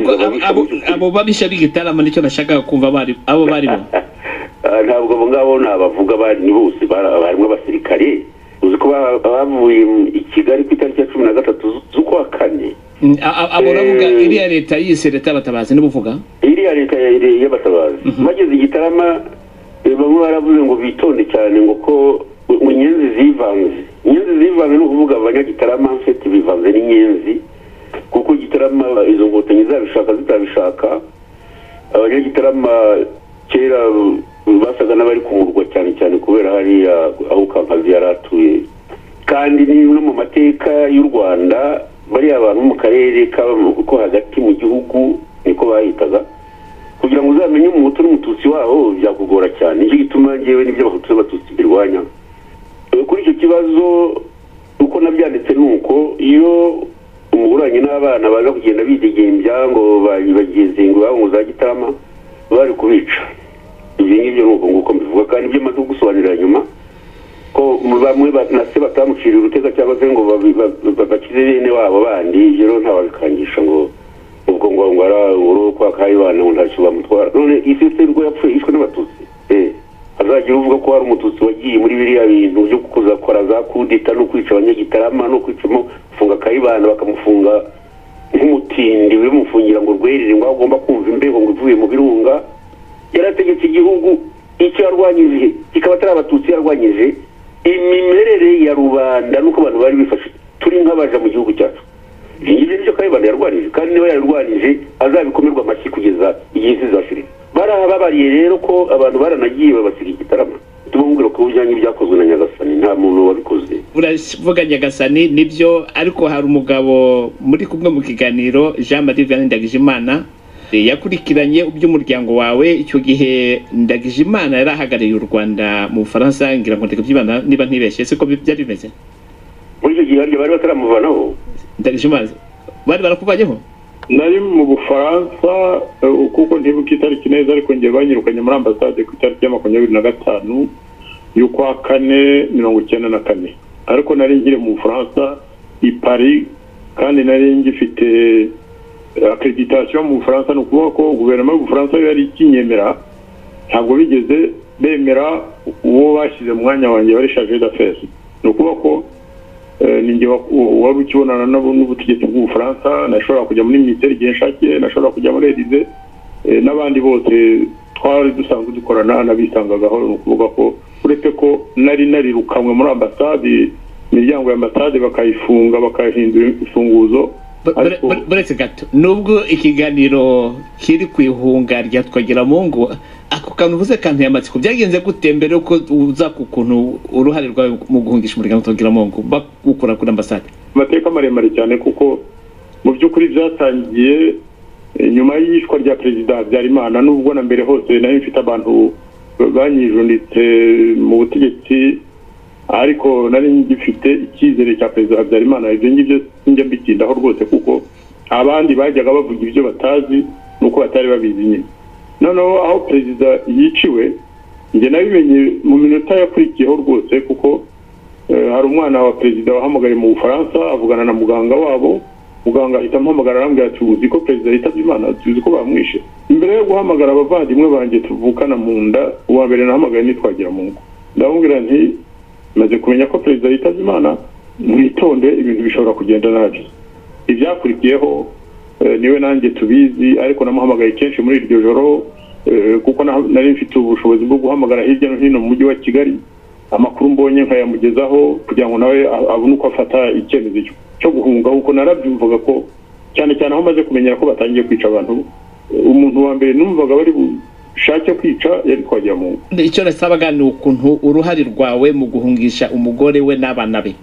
[SPEAKER 1] abo babisha b'igitarama nicyo nashakaga kumva abo bari bo
[SPEAKER 7] ntabwo abo ngabo nabavuga bari bose barimo abasirikare uzi ko bavuye i Kigali ku itariki ya 13 z'ukwa kane
[SPEAKER 1] abo ravuga iriya leta yise leta y'abatabazi n'ubuvuga
[SPEAKER 7] iriya leta y'abatabazi bageze igitarama bamwe baravuze ngo bitonde cyane ngo ko inyenzi zivanze ni ukuvuga abanyagitarama mfite bivanze n'inyenzi kuko igitarama izo ngotanyi zabishaka zitabishaka abanyagitarama kera basaga n'abari kumurwa cyane cyane kubera hariya aho Kampazi yaratuye kandi ni no mu mateka y'u Rwanda bari abantu mu karere ko hagati mu gihugu niko bahitaga kugira ngo uzamenye umuhutu n'umututsi waho byakugora cyane nicyo gituma ngewe n'ibyo abahutu n'abatutsi birwanya kuri icyo kibazo uko nabyanditse nuko iyo umuguranye n'abana baza kugenda bidegembya ngo bageze ngo babo za Gitama bari kubica ibyo ngibyo nuko nguko mbivuga kandi ibyo maze gusobanurira nyuma ko bamwe banase batamucirira urutega cyangwa se ngo bakize bene wabo bandi rero ntababikangisha ngo ubwo ngo ara uru kwa Kayibana ngo ntacyo bamutwara none isese rwo yapfuye ishwe n'abatutsi azagira uvuga ko hari umututsi wagiye muri biriya bintu byo kuzakora za kudita no kwica abanyagitarama no kwicamo gufunga Kayibana bakamufunga nk'umutindi bimufungira ngo rwerere ngo agomba kumva imbeho ngo ivuye mu birunga yarategetse igihugu icyo yarwanyije kikaba atari abatutsi yarwanyije imimerere ya rubanda nuko abantu bari bifashe turi nk'abaja mu gihugu cyacu ibyo byo Kayibana yarwanije kandi niba yarwanije azabikomerwa amashyi kugeza igihe zizashirira barahababariye rero ko abantu baranagiye babasiga Igitarama tubumvira ko ujyanye ibyakozwe na Nyagasani nta muntu wabikoze
[SPEAKER 1] uravuga Nyagasani nibyo ariko hari umugabo muri kumwe mu kiganiro Jean Marie Vianney Ndagijimana yakurikiranye iby'umuryango wawe icyo gihe Ndagijimana yarahagariye u Rwanda mu Bufaransa ngira ngo ndikubyibana niba ntibeshye siko byari bimeze
[SPEAKER 7] muri icyo gihe bari bataramuvanaho
[SPEAKER 1] Ndagijimana bari barakuvanyeho
[SPEAKER 8] nari mu Bufaransa kuko ntibuka itariki neza ariko ngiye banyirukanye muri ambasade ku itariki ya 25 y'ukwa 4 1994 ariko nari ngire mu Bufaransa i Paris kandi nari ngifite accreditation mu Bufaransa no kuvuga ko guverinoma y'u Bufaransa yari ikinyemera ntabwo bigeze bemera uwo bashyize mu mwanya wanjye wari chargé d'affaires no kuvuga ko ninjye wari ukibonana n'ubutegetsi bw'Ubufaransa nashobora kujya muri ministeri igihe nshakiye nashobora kujya muri Élysée n'abandi bose twari dusanzwe dukorana n'abisangagaho no kuvuga ko uretse ko nari narirukamwe muri ambasade imiryango ya ambasade bakayifunga bakahindura imfunguzo
[SPEAKER 1] buretse gato nubwo ikiganiro kiri kwihunga rya Twagiramungu ako kantu uvuze kantu yamatsiko byagenze gute mbere uko uza kukuntu uruhare rwawe mu guhungisha umuryango Twagiramungu bakukura kuri ambasade
[SPEAKER 8] amateka maremare cyane kuko mu by'ukuri byatangiye nyuma y'ishwa rya perezida Habyarimana nubwo na mbere hose nari mfite abantu banyijunditse mu butegetsi ariko nari ngifite icyizere cya perezida Habyarimana ibyo ngibyo njya mbitindaho rwose kuko abandi bajyaga bavuga ibyo batazi nuko batari babizi nyine noneho aho perezida yiciwe njye nabimenye mu minota yakurikiyeho rwose kuko hari umwana wa perezida wahamagaye mu Bufaransa avugana na muganga wabo muganga ahita amuhamagara arambwira ati uzi ko perezida yitabye Imana tuzi ko bamwishe imbere yo guhamagara abavandimwe banjye tuvukana mu nda uwa mbere nahamagaye ni Twagiramungu ndamubwira nti maze kumenya ko perezida yitabye Imana mwitonde ibintu bishobora kugenda nabi ibyakurikiyeho niwe nanjye tubizi ariko namuhamagaye kenshi muri iryo joro kuko nari mfite ubushobozi bwo guhamagara hirya no hino mu mujyi wa Kigali amakuru mbonye nkayamugezaho kugira ngo nawe abone uko afata icyemezo cyo guhunga kuko narabyumvaga ko cyane cyane aho maze kumenyera ko batangiye kwica abantu umuntu wa mbere numvaga bari bushake kwica yari Twagiramungu
[SPEAKER 1] icyo nasabaga ni ukuntu uruhare rwawe mu guhungisha umugore we n'abana be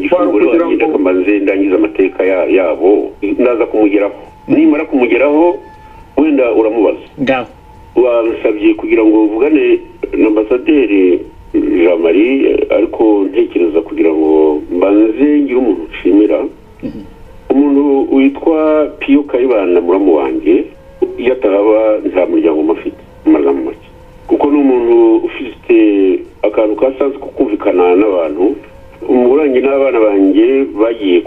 [SPEAKER 7] kugira ngo ndangiza amateka yabo ndaza kumugeraho nimara kumugeraho wenda uramubaza
[SPEAKER 1] ngaho
[SPEAKER 7] wansabye kugira ngo uvugane na ambasaderi Jean Marie ariko ntekereza kugira ngo mbanze ngire umuntu nshimira umuntu witwa Pio Kayibana muramu wanjye yataba nta muryango mafite amagambo make kuko n'umuntu ufite akantu kasanzwe kukumvikana n'abantu umuranye n'abana banjye bagiye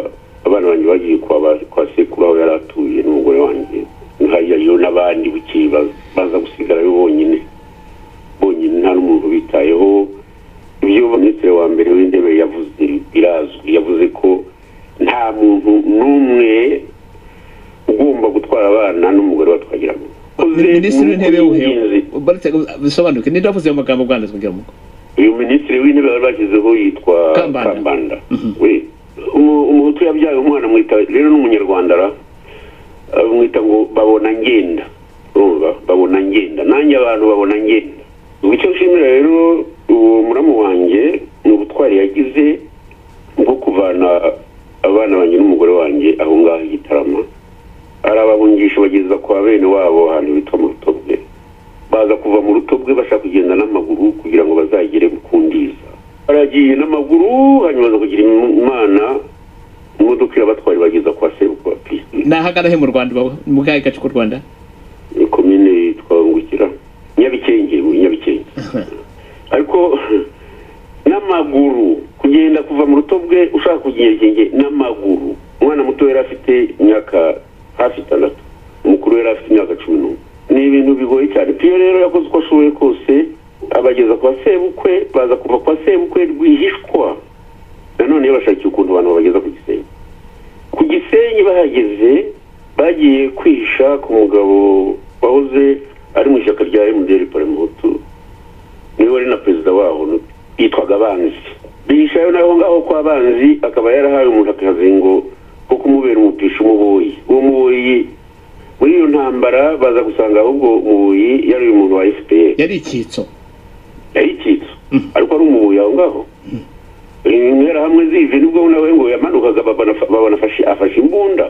[SPEAKER 7] kwa sekuru aho yaratuye n'umugore wanjye nkajyayo n'abandi bukiri baza gusigarayo bonyine nta n'umuntu bitayeho ibyo minisitiri wa mbere w'intebe yavuze birazwi yavuze ko nta muntu n'umwe ugomba gutwara abana n'umugore wa Twagiramungu
[SPEAKER 1] minisitiri w'intebe bisobanuke ninde wavuze ayo magambo bwana Twagiramungu
[SPEAKER 7] uyu minisitiri w'intebe bari bashyizeho yitwa Kambanda we umuhutu yabyaye umwana mwita rero n'umunyarwanda mwita ngo babona ngenda babona ngenda nanjye abantu babona ngenda icyo nshimira rero uwo muramu wanjye ni ubutwari yagize bene wabo ahantu bitwa mu Rutobwe, baza kuva mu Rutobwe bashaka kugenda n'amaguru kugira ngo bazagere Mukundiza. Baragiye n'amaguru hanyuma baza kugira Imana, imodoka irabatwara bageza kwa sebukwe.
[SPEAKER 1] Nahagana he mu Rwanda mu gahe gace ku Rwanda?
[SPEAKER 7] Komine twangukira Nyabikenge, Nyabikenge. Ariko n'amaguru kugenda kuva mu Rutobwe ushaka kugenda n'amaguru. Umwana muto yari afite imyaka hafi 6, umukuru yari afite imyaka 11. Ni ibintu bigoye cyane. Piyo rero yakoze uko ashoboye kose abageza kwa sebukwe, baza kuva kwa sebukwe rwihishwa. Nanone yabashakiye ukuntu abantu babageza ku Gisenyi. Ku Gisenyi bahageze bagiye kwihisha ku mugabo wahoze ari mu ishyaka rya MDR Parmehutu, niwe wari na perezida waho yitwaga Banzi. Bihishayo naho ngaho kwa Banzi akaba yarahaye umuntu akazi ngo ko kumubera umupisha umuboyi. Uwo muboyi muri iyo ntambara baza gusanga ahubwo umuboyi yari umuntu wa FPR.
[SPEAKER 1] Yari ikitso.
[SPEAKER 7] Ariko ari umuboyi aho ngaho. Intera hamwe zive nibwo nawe ngo yamanukaga babona afashe imbunda.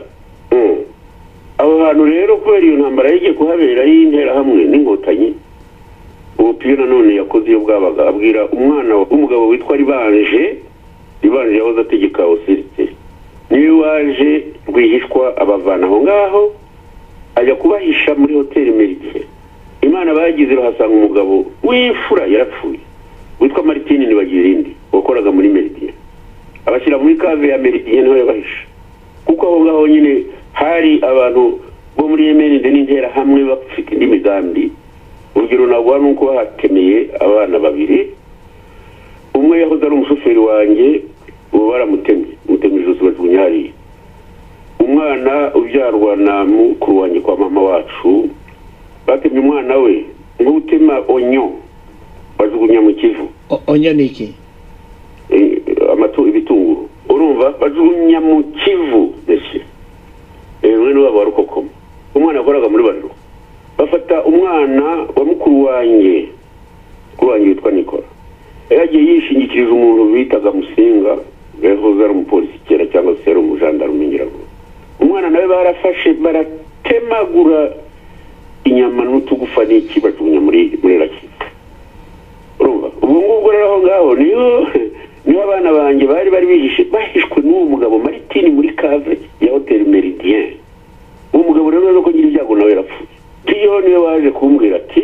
[SPEAKER 7] Aho hantu rero kubera iyo ntambara yagiye kuhabera y'intera hamwe n'inkotanyi, uwo Piyo nanone yakoze iyo bwabaga abwira umwana w'umugabo witwa Ribanje yahoze ategeka Osirite, niwe waje rwihishwa abavana aho ngaho ajya kubahisha muri hoteli Meridien. Imana bagize bahasanga umugabo w'ifura yarapfuye witwa Martine Nibagirindi wakoraga muri Meridien, abashyira muri kave ya Meridien naho yabahisha, kuko aho ngaho nyine hari abantu bo muri Yemenide n'intera hamwe bafite indi migambi. Urugero nagwa nuko hatemeye abana babiri, umwe yahoze ari umushoferi wanjye ubu baramutemye ijosi bajugunya hariya. Umwana ubyarwa na mukuru wanjye kwa mama wacu batemye umwana we nk'utema onyo bajugunya mu Kivu.
[SPEAKER 1] Onyo ni iki?
[SPEAKER 7] Ibitunguru urumva bajugunya mu Kivu mbese. Mwene wabo warukokoma, umwana akoraga muri Bariro. Bafata umwana wa mukuru wanjye witwa Nikora, yagiye yishingikirije umuntu bitaga Musinga, yahoze ari umupolisi kera cyangwa se ari umujandarume nyirarume. Umwana nawe barafashe baratemagura inyama n'utugufa n'iki bajugunya muri Rakiza. Urumva ubu ngubwo rero aho ngaho niyo abana banjye bari bahishwe n'uwo mugabo Martine muri kave ya Hotel Meridien. Uwo mugabo rero ko ngira ibyago nawe yarapfuye. Piyo niwe waje kumbwira ati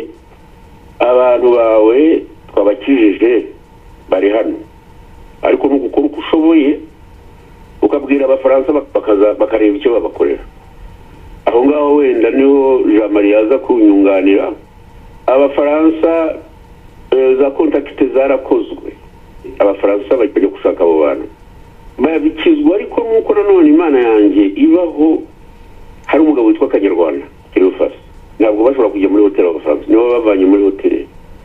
[SPEAKER 7] abantu bawe twabakijije bari hano, ariko n'ugukora uko ushoboye ukabwira abafaransa bakareba icyo babakorera. Aho ngaho wenda niho Jean Marie aza kunyunganira. Abafaransa za kontakite zarakozwe, abafaransa bajya gushaka abo bantu babikizwa, ariko nuko nanone Imana yanjye ibaho hari umugabo witwa Kanyarwanda Kirufas, ntabwo bashobora kujya muri hoteli abafaransa, nibo bavanye muri hoteli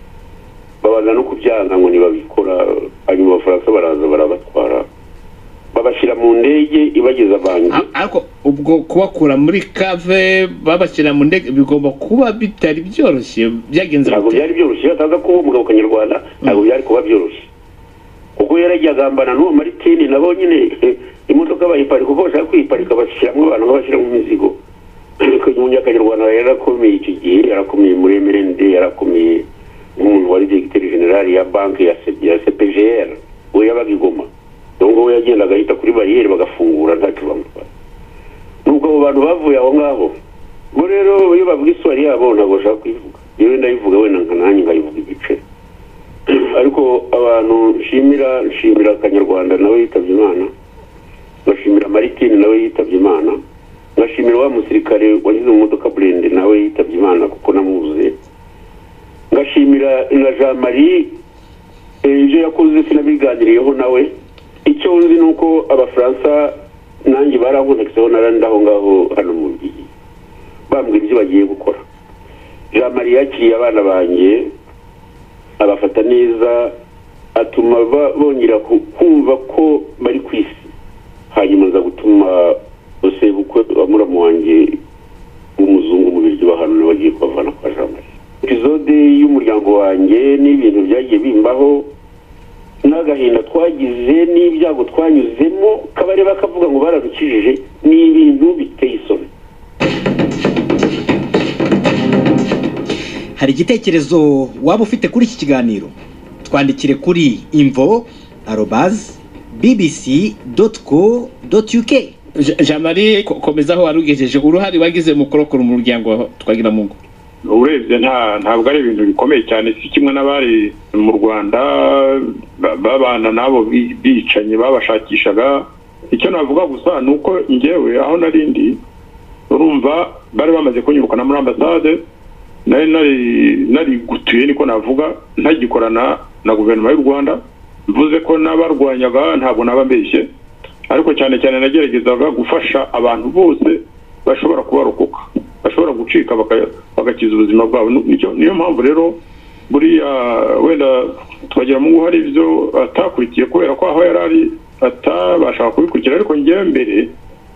[SPEAKER 7] babaza no kubyanga ngo ntibabikora. Hanyuma abafaransa baraza barabatwara babashyira mu ndege ibageza Bangi.
[SPEAKER 1] Ariko ubwo kubakura muri kave babashyira mu ndege bigomba kuba bitari byoroshye, byagenze
[SPEAKER 7] ntabwo byari byoroshye. Ataza kuba umugabo Kanyarwanda ntabwo byari kuba byoroshye, kuko yaragiye agambana n'uwo Martine nabo nyine imodoka bayiparika, kuko bashaka kuyiparika bashyiramo abantu babashyira mu mizigo. Umunyakanyarwanda yarakomeye icyo gihe, yarakomeye muri MRND, yarakomeye nk'umuntu wari directeur general ya banki ya CPGR, we yabaga i Goma. Ngo yagendaga ahita kuri bariyeri bagafungura ntacyo bamutwara. Nubwo abo bantu bavuye aho ngaho, bo rero iyo bavuga iswari yabo ntabwo bashaka kuyivuga. Yewe ndayivuga wenda nanjye ngayivuga igice. Ariko abantu nshimira Kanyarwanda nawe yitabye Imana, ngashimira Martine nawe yitabye Imana, ngashimira wa musirikare wagize mu modoka Blende nawe yitabye Imana kuko namuvuze, ngashimira na Jean Marie ibyo yakoze sinabiganiriyeho nawe. Icyo nzi nuko abafaransa nanjye barankontakiseho narandaho ngaho hano mu Bigi bambwira ibyo bagiye gukora. Jean Marie yakiriye abana banjye abafata neza, atuma bongera kumva ko bari ku isi. Hanyuma nza gutuma sebukwe wa muramu wanjye w'umuzungu mu biryo bahano bagiye kubavana kwa Jean Marie. Episode y'umuryango wanjye n'ibintu byagiye bimbaho n'agahinda twagize n'ibyago twanyuzemo, kabareba kavuga ngo bararukijije, ni ibintu biteye isoni.
[SPEAKER 3] hari igitekerezo waba ufite kuri iki kiganiro twandikire kuri info@bbc.co.uk.
[SPEAKER 1] Jean Marie komeza aho warugejeje uruhari wagize mu kurokora umuryango twagira mungu.
[SPEAKER 8] Urebye ntabwo ari ibintu bikomeye cyane, si kimwe n'abari mu Rwanda babana nabo bicanye babashakishaga. Icyo navuga gusa nuko ngewe aho narindi urumva bari bamaze kunyirukana muri ambassade, nari gutuye niko navuga, ntagikorana na guverinoma y'u Rwanda, mvuze ko nabarwanyaga ntabwo nabambeshye, ariko cyane cyane nageragezaga gufasha abantu bose bashobora kubarokoka, bashobora gucika bagakiza ubuzima bwabo. Niyo mpamvu rero buriya wenda twagira mu hari ibyo atakurikiye kubera ko aho yarari atabashaka kubikurikira, ariko ngewe mbere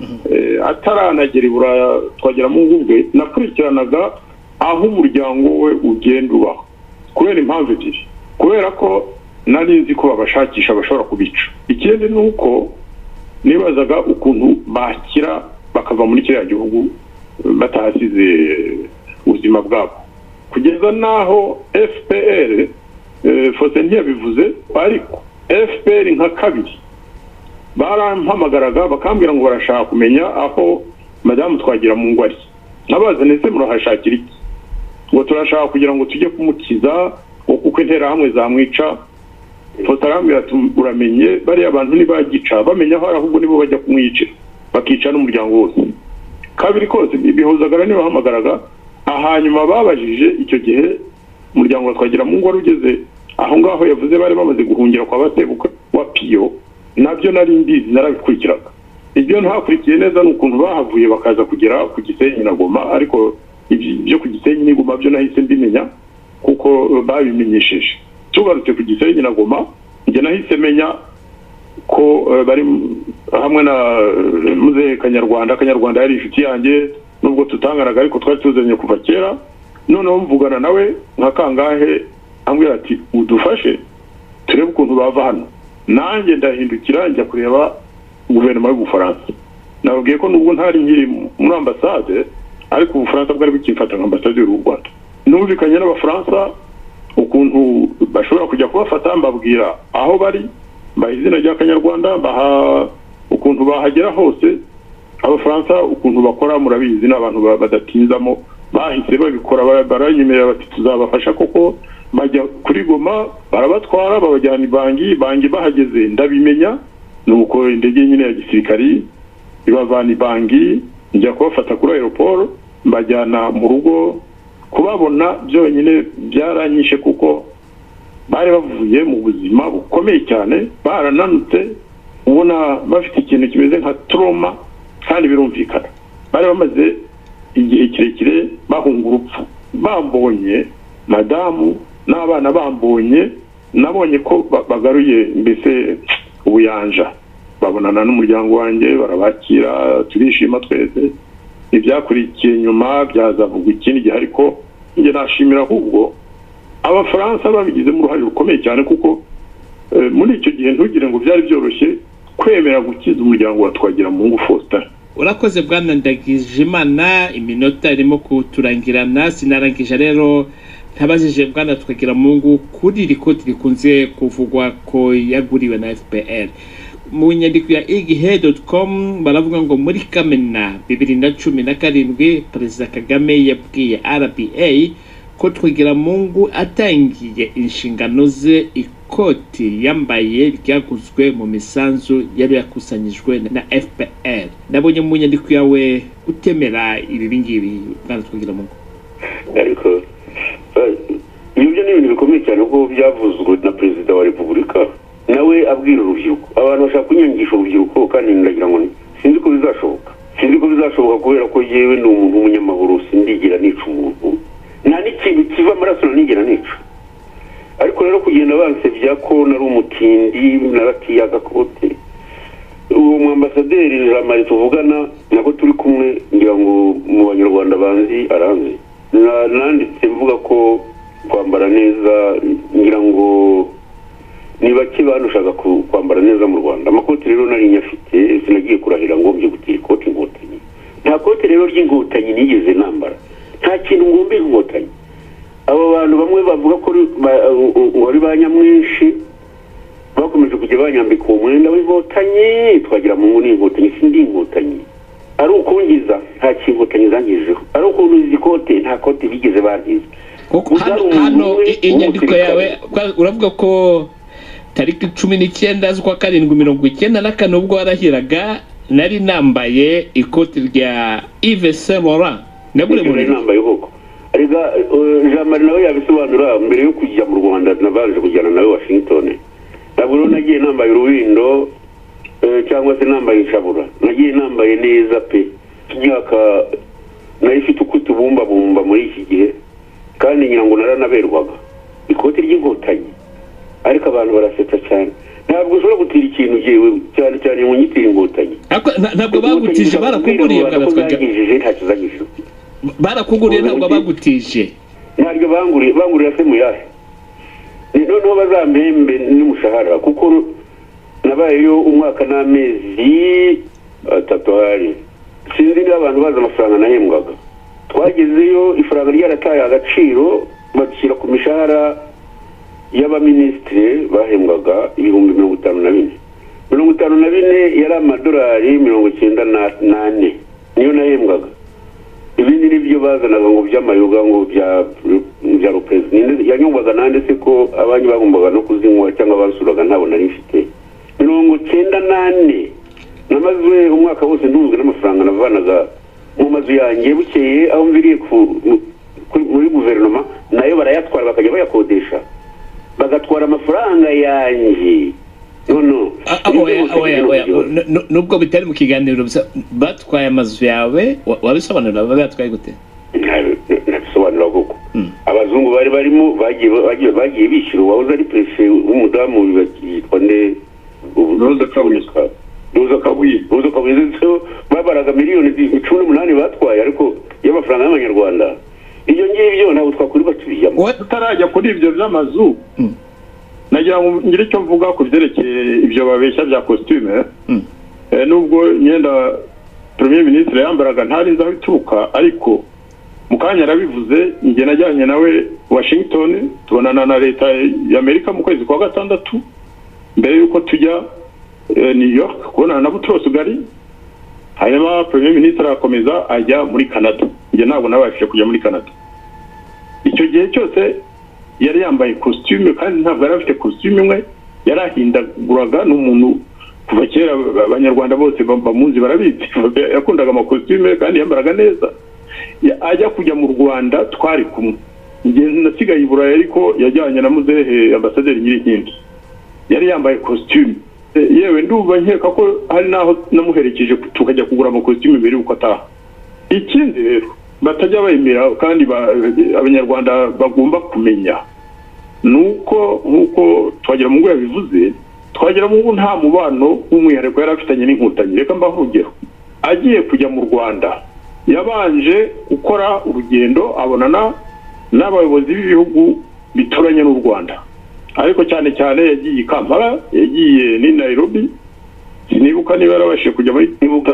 [SPEAKER 8] ataranagera i Buraya twagira mu ngubwe nakurikiranaga aho umuryango we ugenda ubaho, kubera impamvu ebyiri. Kubera ko nari nzi ko babashakisha bashobora kubica, ikindi ni uko nibazaga ukuntu bakira bakava muri kiriya gihugu batahasize ubuzima bwabo, kugeza naho FPR Faustin ntiyabivuze, ariko FPR nka kabiri barampamagaraga bakambwira ngo barashaka kumenya aho madamu twagira mu ngwari. Nabaza nese murahashakira iki? Ngo turashaka kugira ngo tujye kumukiza uko interahamwe zamwica. Fotarambira ati uramenye bari abantu nibagica bamenya aho ahubwo nibo bajya kumwicira bakica n'umuryango wose. Kabiri kose bihozagara niba hamagaraga, ahanyuma babajije icyo gihe umuryango twagira mu ngwari ugeze aho ngaho yavuze bari bamaze guhungira kwa batebuka wa Pio, nabyo nari mbizi narabikurikiraga. Ibyo ntakurikiye neza n'ukuntu bahavuye bakaza kugera ku Gisenyi na Goma, ariko ibyo ku Gisenyi ni Goma byo nahise mbimenya kuko babimenyesheje. Tugarutse ku Gisenyi na Goma njye nahise menya ko bari hamwe na muze Kanyarwanda yari inshuti yanjye, nubwo tutanganaga ariko twari tuzanye kuva kera. Noneho mvugana nawe nka kangahe ambwira ati udufashe turebe ukuntu bava hano. Nanjye ndahindukira njya kureba guverinoma y'Ubufaransa, nababwiye ko nubwo ntari nkiri muri ambassade ariko Ubufaransa bwari bukimfata nka ambassadeur y'u Rwanda. Numvikanye n'Abafaransa ukuntu bashobora kujya kubafata, mbabwira aho bari, baha izina rya Kanyarwanda, baha ukuntu bahagera hose. Abafaransa ukuntu bakora murabizi n'abantu badatinzamo, bahise babikora baranyemerera bati tuzabafasha koko. Bajya kuri Goma barabatwara babajyana Ibangi bahageze ndabimenya, nuko indege nyine ya gisirikari ibavana Ibangi njya kubafata kuri aeroport mbajyana mu rugo. Kubabona byonyine byaranyishe kuko bari bavuye mu buzima bukomeye cyane, barananutse, ubona bafite ikintu kimeze nka trauma, kandi birumvikana bari bamaze igihe kirekire bahunga urupfu. Bambonye madamu n'abana bambonye, nabonye ko bagaruye mbese ubuyanja, babonana n'umuryango wanjye barabakira, turishima twese. Ibyakurikiye nyuma byazavugwa ikindi gihe, ariko njye nashimira ahubwo Abafaransa babigizemo uruhare rukomeye cyane, kuko muri icyo gihe ntugire ngo byari byoroshye kwemera gukiza umuryango wa Twagiramungu Faustin.
[SPEAKER 1] Urakoze bwana Ndagijimana, iminota irimo kuturangirana, sinarangije rero ntabajije bwana Twagiramungu kuri rikoti rikunze kuvugwa ko yaguriwe na FPR. Mu nyandiko ya igihe.com baravuga ngo muri Kamena 2017 Perezida Kagame yabwiye RBA ko Twagiramungu atangiye inshingano ze ikoti yambaye ryaguzwe mu misanzu yari yakusanyijwe na FPR. Nabonye mu nyandiko yawe utemera ibi ngibi bwana Twagiramungu.
[SPEAKER 7] Ariko ibyo ni ibintu bikomeye cyane ko byavuzwe na Perezida wa Repubulika, nawe abwira urubyiruko. Abantu bashaka kunyangisha urubyiruko, kandi ndagira ngo sinzi ko bizashoboka kubera ko yewe ni umuntu w'umunyamahoro, sindigira nica umuntu, nta n'ikintu kiva amaraso nigera nica. Ariko rero kugenda bansebya ko nari umutindi naratiye agakote. Uwo mu ambasaderi Jean Marie tuvugana nako turi kumwe, ngira ngo mu Banyarwanda banzi aranzi, nanditse mvuga ko kwambara neza, ngira ngo niba kibanushaka kwambara neza mu Rwanda. Amakoti rero nari nyafite, sinagiye kurahira ngo mbye gutira ikoti inkotanyi. Nta kote rero ry'inkotanyi nigeze nambara, nta kintu ngombe inkotanyi. abo bantu bamwe bavuga ko wari banyamwinshi bakomeje kujya banyambika umwenda w'inkotanyi twagira mu nguni inkotanyi sindi inkotanyi ari ukungiza nta kinkotanyi zangijeho ari ukuntu izi kote nta kote bigeze bangiza
[SPEAKER 1] hano inyandiko yawe uravuga ko tariki 19 z'ukwa 7/1994 ubwo warahiraga nari nambaye ikoti rya Yves Saint Laurent nabure muri
[SPEAKER 7] nambaye koko arega Jean-Marie nawe yabisobanura mbere yo kujya mu Rwanda nabaje kujyana nawe Washington nabwo nagiye nambaye uruwindo cyangwa se nambaye inshabura nagiye nambaye neza pe imyaka nayifite ukutubumba bumba muri iki gihe kandi nyirango naranaberwaga ikoti ry'inkotanyi ariko abantu barasetsa cyane ntabwo ushobora gutira ikintu jewe cyane cyane mu nyitira inkotanyi
[SPEAKER 1] ntabwo bagutije barakuguriye
[SPEAKER 7] bwagije ntacyo zagije
[SPEAKER 1] barakuguriye ntabwo bagutije
[SPEAKER 7] ntabwo bangurira se muyahe noneho bazampembe n'umushahara kuko nabayeyo umwaka n'amezi 3 hari sinzi niba abantu bazi amafaranga nahembwaga twagezeyo ifaranga ryarataye agaciro badushyira ku mishahara y'abaminisitiri bahembwaga 54,000 54 yari amadolari 98 niyo nahembwaga ibindi nibyo bazanaga ngo by'amayoga ngo bya ruprezida yanyumvaga nande se ko abanyi bagombaga no kuzinywa cyangwa basuraga ntabwo nari mfite 98 namazwe umwaka wose nduzwe n'amafaranga navanaga mu mazu yanjye bukeye aho mviriye muri guverinoma nayo barayatwara bakajya bayakodesha bagatwara amafaranga yanjye
[SPEAKER 1] nubwo bitari mu kiganiro batwaye amazu yawe wabisobanura batwaye gute
[SPEAKER 7] nabisobanura koko abazungu bari barimo bagiye bishyura uwahoze ari perefe w'umudamu yitwa nde Roza Kabuye babaraga miliyoni 18 batwaye ariko y'amafaranga y'abanyarwanda iyo ngibyo ntabwo twakuri batubiyamo
[SPEAKER 8] tutarajya kuri ibyo by'amazu nagira ngo ngire icyo mvuga ku byerekeye ibyo babeshya bya costume nubwo nyenda premier ministre yambaraga ntarinze aho ituruka ariko mukanya arabivuze nge najyanye nawe Washington tubonana na leta y'Amerika mu kwezi kwa 6 mbere yuko tujya New York kubonana na Boutros Ghali hanyuma premier ministre arakomeza ajya muri Canada nge ntabwo nabashije kujya muri Canada icyo gihe cyose yari yambaye costume kandi ntabwo yari afite costume imwe yarahindaguraga n'umuntu kuva kera abanyarwanda bose bamuzi barabizi yakundaga ama costume kandi yambaraga neza ajya kujya mu Rwanda twari kumwe nge nasigaye iburayi ariko yajyanye na muzehe ambasaderi Nyirinkindi yari yambaye costume yewe ndumva nkeka ko hari naho namuherekeje tukajya kugura ama costume mbere yuko ataha ikindi rero batajya bayemera kandi abanyarwanda bagomba kumenya nuko nkuko twagira mu ngo yabivuze twagira mu ngo nta mubano w'umwihariko yari afitanye n'inkotanyi reka mbahugero agiye kujya mu Rwanda yabanje gukora urugendo abonana n'abayobozi b'ibihugu bituranye n'u Rwanda ariko cyane cyane yagiye Kampala yagiye ni Nairobi sinibuka niba yarabashije kujya muri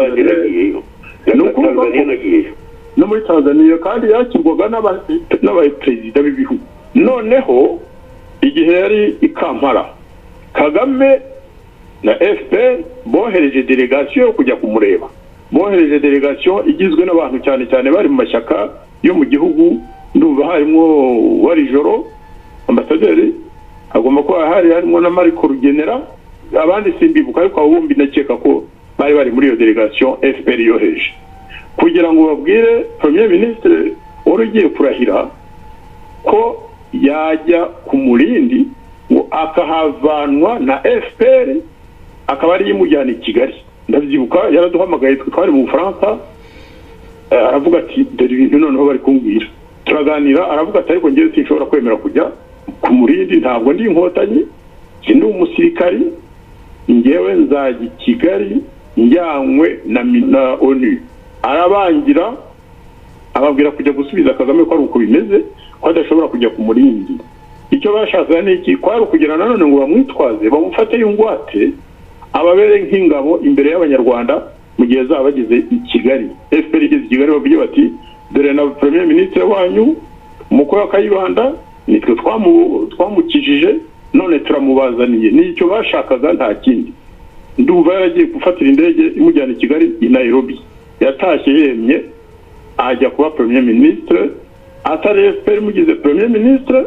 [SPEAKER 8] no muri Tanzania kandi yakirwaga n'abaperezida b'ibihugu noneho igihe yari i Kampala Kagame na FPR bohereje delegation kujya kumureba bohereje delegation igizwe n'abantu cyane cyane bari mu mashyaka yo mu gihugu ndumva harimo wari joro ambasaderi agomba kuba harimo na Mariko Rugenera abandi simbibuka ariko abumbi nakeka ko bari muri iyo delegation FPR yoheje kugira ngo babwire premier ministre urugiye kurahira ko yajya ku Murindi ngo akahavanwa na FPR akaba ari yimujyana i Kigali ndabyibuka yaraduhamagaye twari mu Faransa aravuga ati dore ibintu noneho bari kumbwira turaganira aravuga ati ariko ngiye sinshobora kwemera kujya ku Murindi ntabwo ndi inkotanyi ndi umusirikari ngewe nzajya i Kigali njyanywe na ONU arabangira ababwira kujya gusubiza Kagame ko ari uko bimeze ko adashobora kujya ku Murindi icyo bashaka n'iki kwari ukugira nanone ngo bamwitwaze bamufate y'ingwate ababere nk'ingabo imbere y'abanyarwanda mu gihe zabageze i Kigali FPR igeze i Kigali bavuye bati dore na premier ministre wanyu umukwe wa Kayibanda nitwe twamukijije none turamubazaniye nicyo bashakaga nta kindi. Ndumva yaragiye gufatira indege imujyana i Kigali i Nairobi, yatashye yemye ajya kuba premier ministre, atari FPR mugize premier ministre,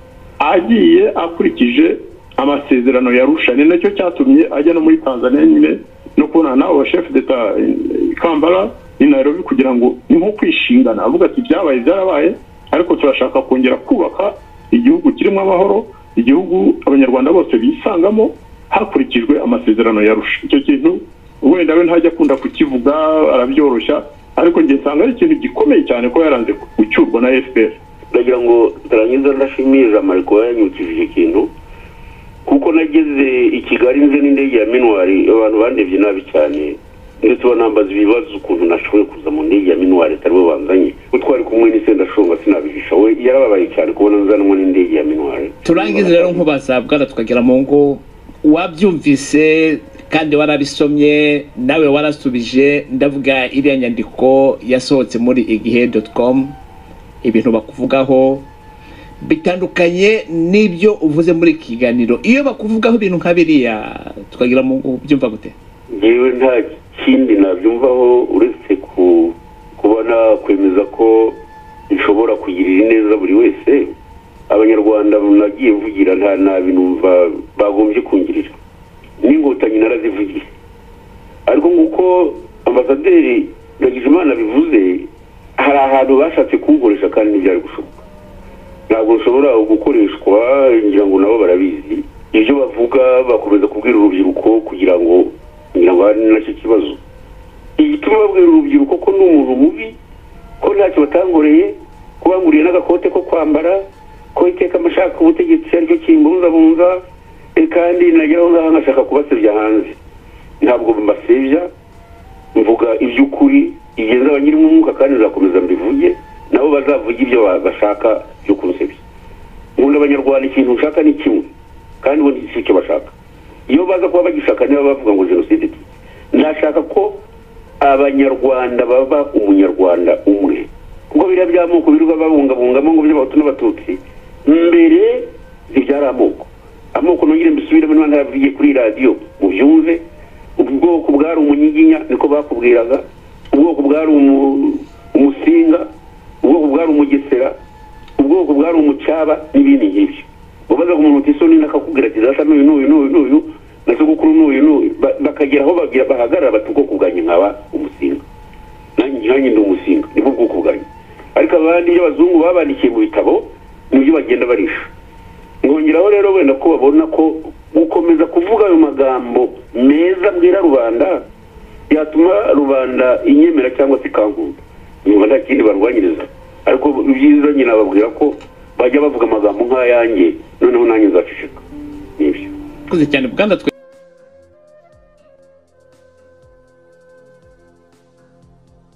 [SPEAKER 8] agiye akurikije amasezerano yarusha. Ni nacyo cyatumye ajya no muri Tanzania nyine no kubona nawe chef d'etat Kampala i Nairobi kugira ngo ni nko kwishingana, avuga ati byabaye byarabaye, ariko turashaka kongera kubaka igihugu kirimo amahoro, igihugu abanyarwanda bose bisangamo hakurikijwe amasezerano yarusha. Icyo kintu wenda we ntajya akunda kukivuga, arabyoroshya, ariko ngiye nsanga ari ikintu gikomeye cyane ko yaranze gucyurwa na FPR.
[SPEAKER 7] Ndagira ngo tarangiza ndashimira Mariko yanyukije ikintu, kuko nageze i Kigali nze n'indege ya Minwari, abantu bandevye nabi cyane, ndetse banambaza ibibazo ukuntu nashoboye kuza mu ndege ya Minwari atari bo banzanye, utwari kumwe n'isenda shonga sinabihisha. We yarababaye cyane kubona nzanwa n'indege ya Minwari.
[SPEAKER 1] Turangize rero nk'ubasabwa tukagera mu ngo, wabyumvise kandi warabisomye nawe warasubije. Ndavuga iriya nyandiko yasohotse muri igihe.com, ibintu bakuvugaho bitandukanye n'ibyo uvuze muri kiganiro. Iyo bakuvugaho ibintu nka biriya tukagira mu ngo, byumva gute?
[SPEAKER 7] Yewe nta kindi nabyumvaho uretse kubona kwemeza ko nshobora kugirira neza buri wese. Abanyarwanda nagiye mvugira nta binumva bagombye kungirira, n'ingotanyi narazivugiye. Ariko nguko ambasaderi Ndagijimana bivuze, hari ahantu bashatse kunkoresha kandi ntibyari gushoboka. Ntabwo nshobora gukoreshwa, ngira ngo nabo barabizi. Ibyo bavuga bakomeza kubwira urubyiruko kugira ngo hari nacyo kibazo. Igituma babwira urubyiruko ko n'umuntu mubi, ko ntacyo batangoreye, ko banguriye n'agakote ko kwambara, ko iteka amashaka ubutegetsi aricyo kimbunzabunza, kandi nageraho ngaho ngashaka kubasebya hanze. Ntabwo mbasebya, mvuga iby'ukuri, igenza abanyirimo umwuka kandi nzakomeza mbivuge, nabo bazavuga ibyo bashaka byo kunsebya. Nkunda abanyarwanda, ikintu nshaka ni kimwe, kandi ubundi si icyo bashaka. Iyo baza kuba bagishaka niba bavuga ngo jenoside, ndashaka ko abanyarwanda baba umunyarwanda umwe, kuko biriya by'amoko birirwa babungabungamo ngo by'abahutu n'abatutsi mbere ntibyari amoko nongere mbisubiremo niba ntaravugiye kuri radiyo mubyumve. Ubwoko bwari umunyiginya, niko bakubwiraga. Ubwoko bwari umusinga, ubwoko bwari umugesera, ubwoko bwari umucyaba n'ibindi nk'ibyo. Ubaza ku muntu utisoni nakakubwira ati data n'uyu na sogokuru n'uyu, bakagera aho bahagarara bati ubwoko bwanjye nkaba umusinga, nanjye ndi umusinga, nibwo bwoko bwanjye. Ariko abandi y'abazungu babandikiye mu bitabo nibyo bagenda barisha. Ngongeraho rero wenda ko babona ko gukomeza kuvuga ayo magambo meza mbwira rubanda yatuma rubanda inyemera cyangwa se ikankunda. Nyuma nta kindi barwanyiriza, ariko ibyiza nyine ababwira ko bajya bavuga amagambo nk'ayanjye, noneho nanjye nzaceceka. Nibyo.
[SPEAKER 1] Kuze cyane bwanda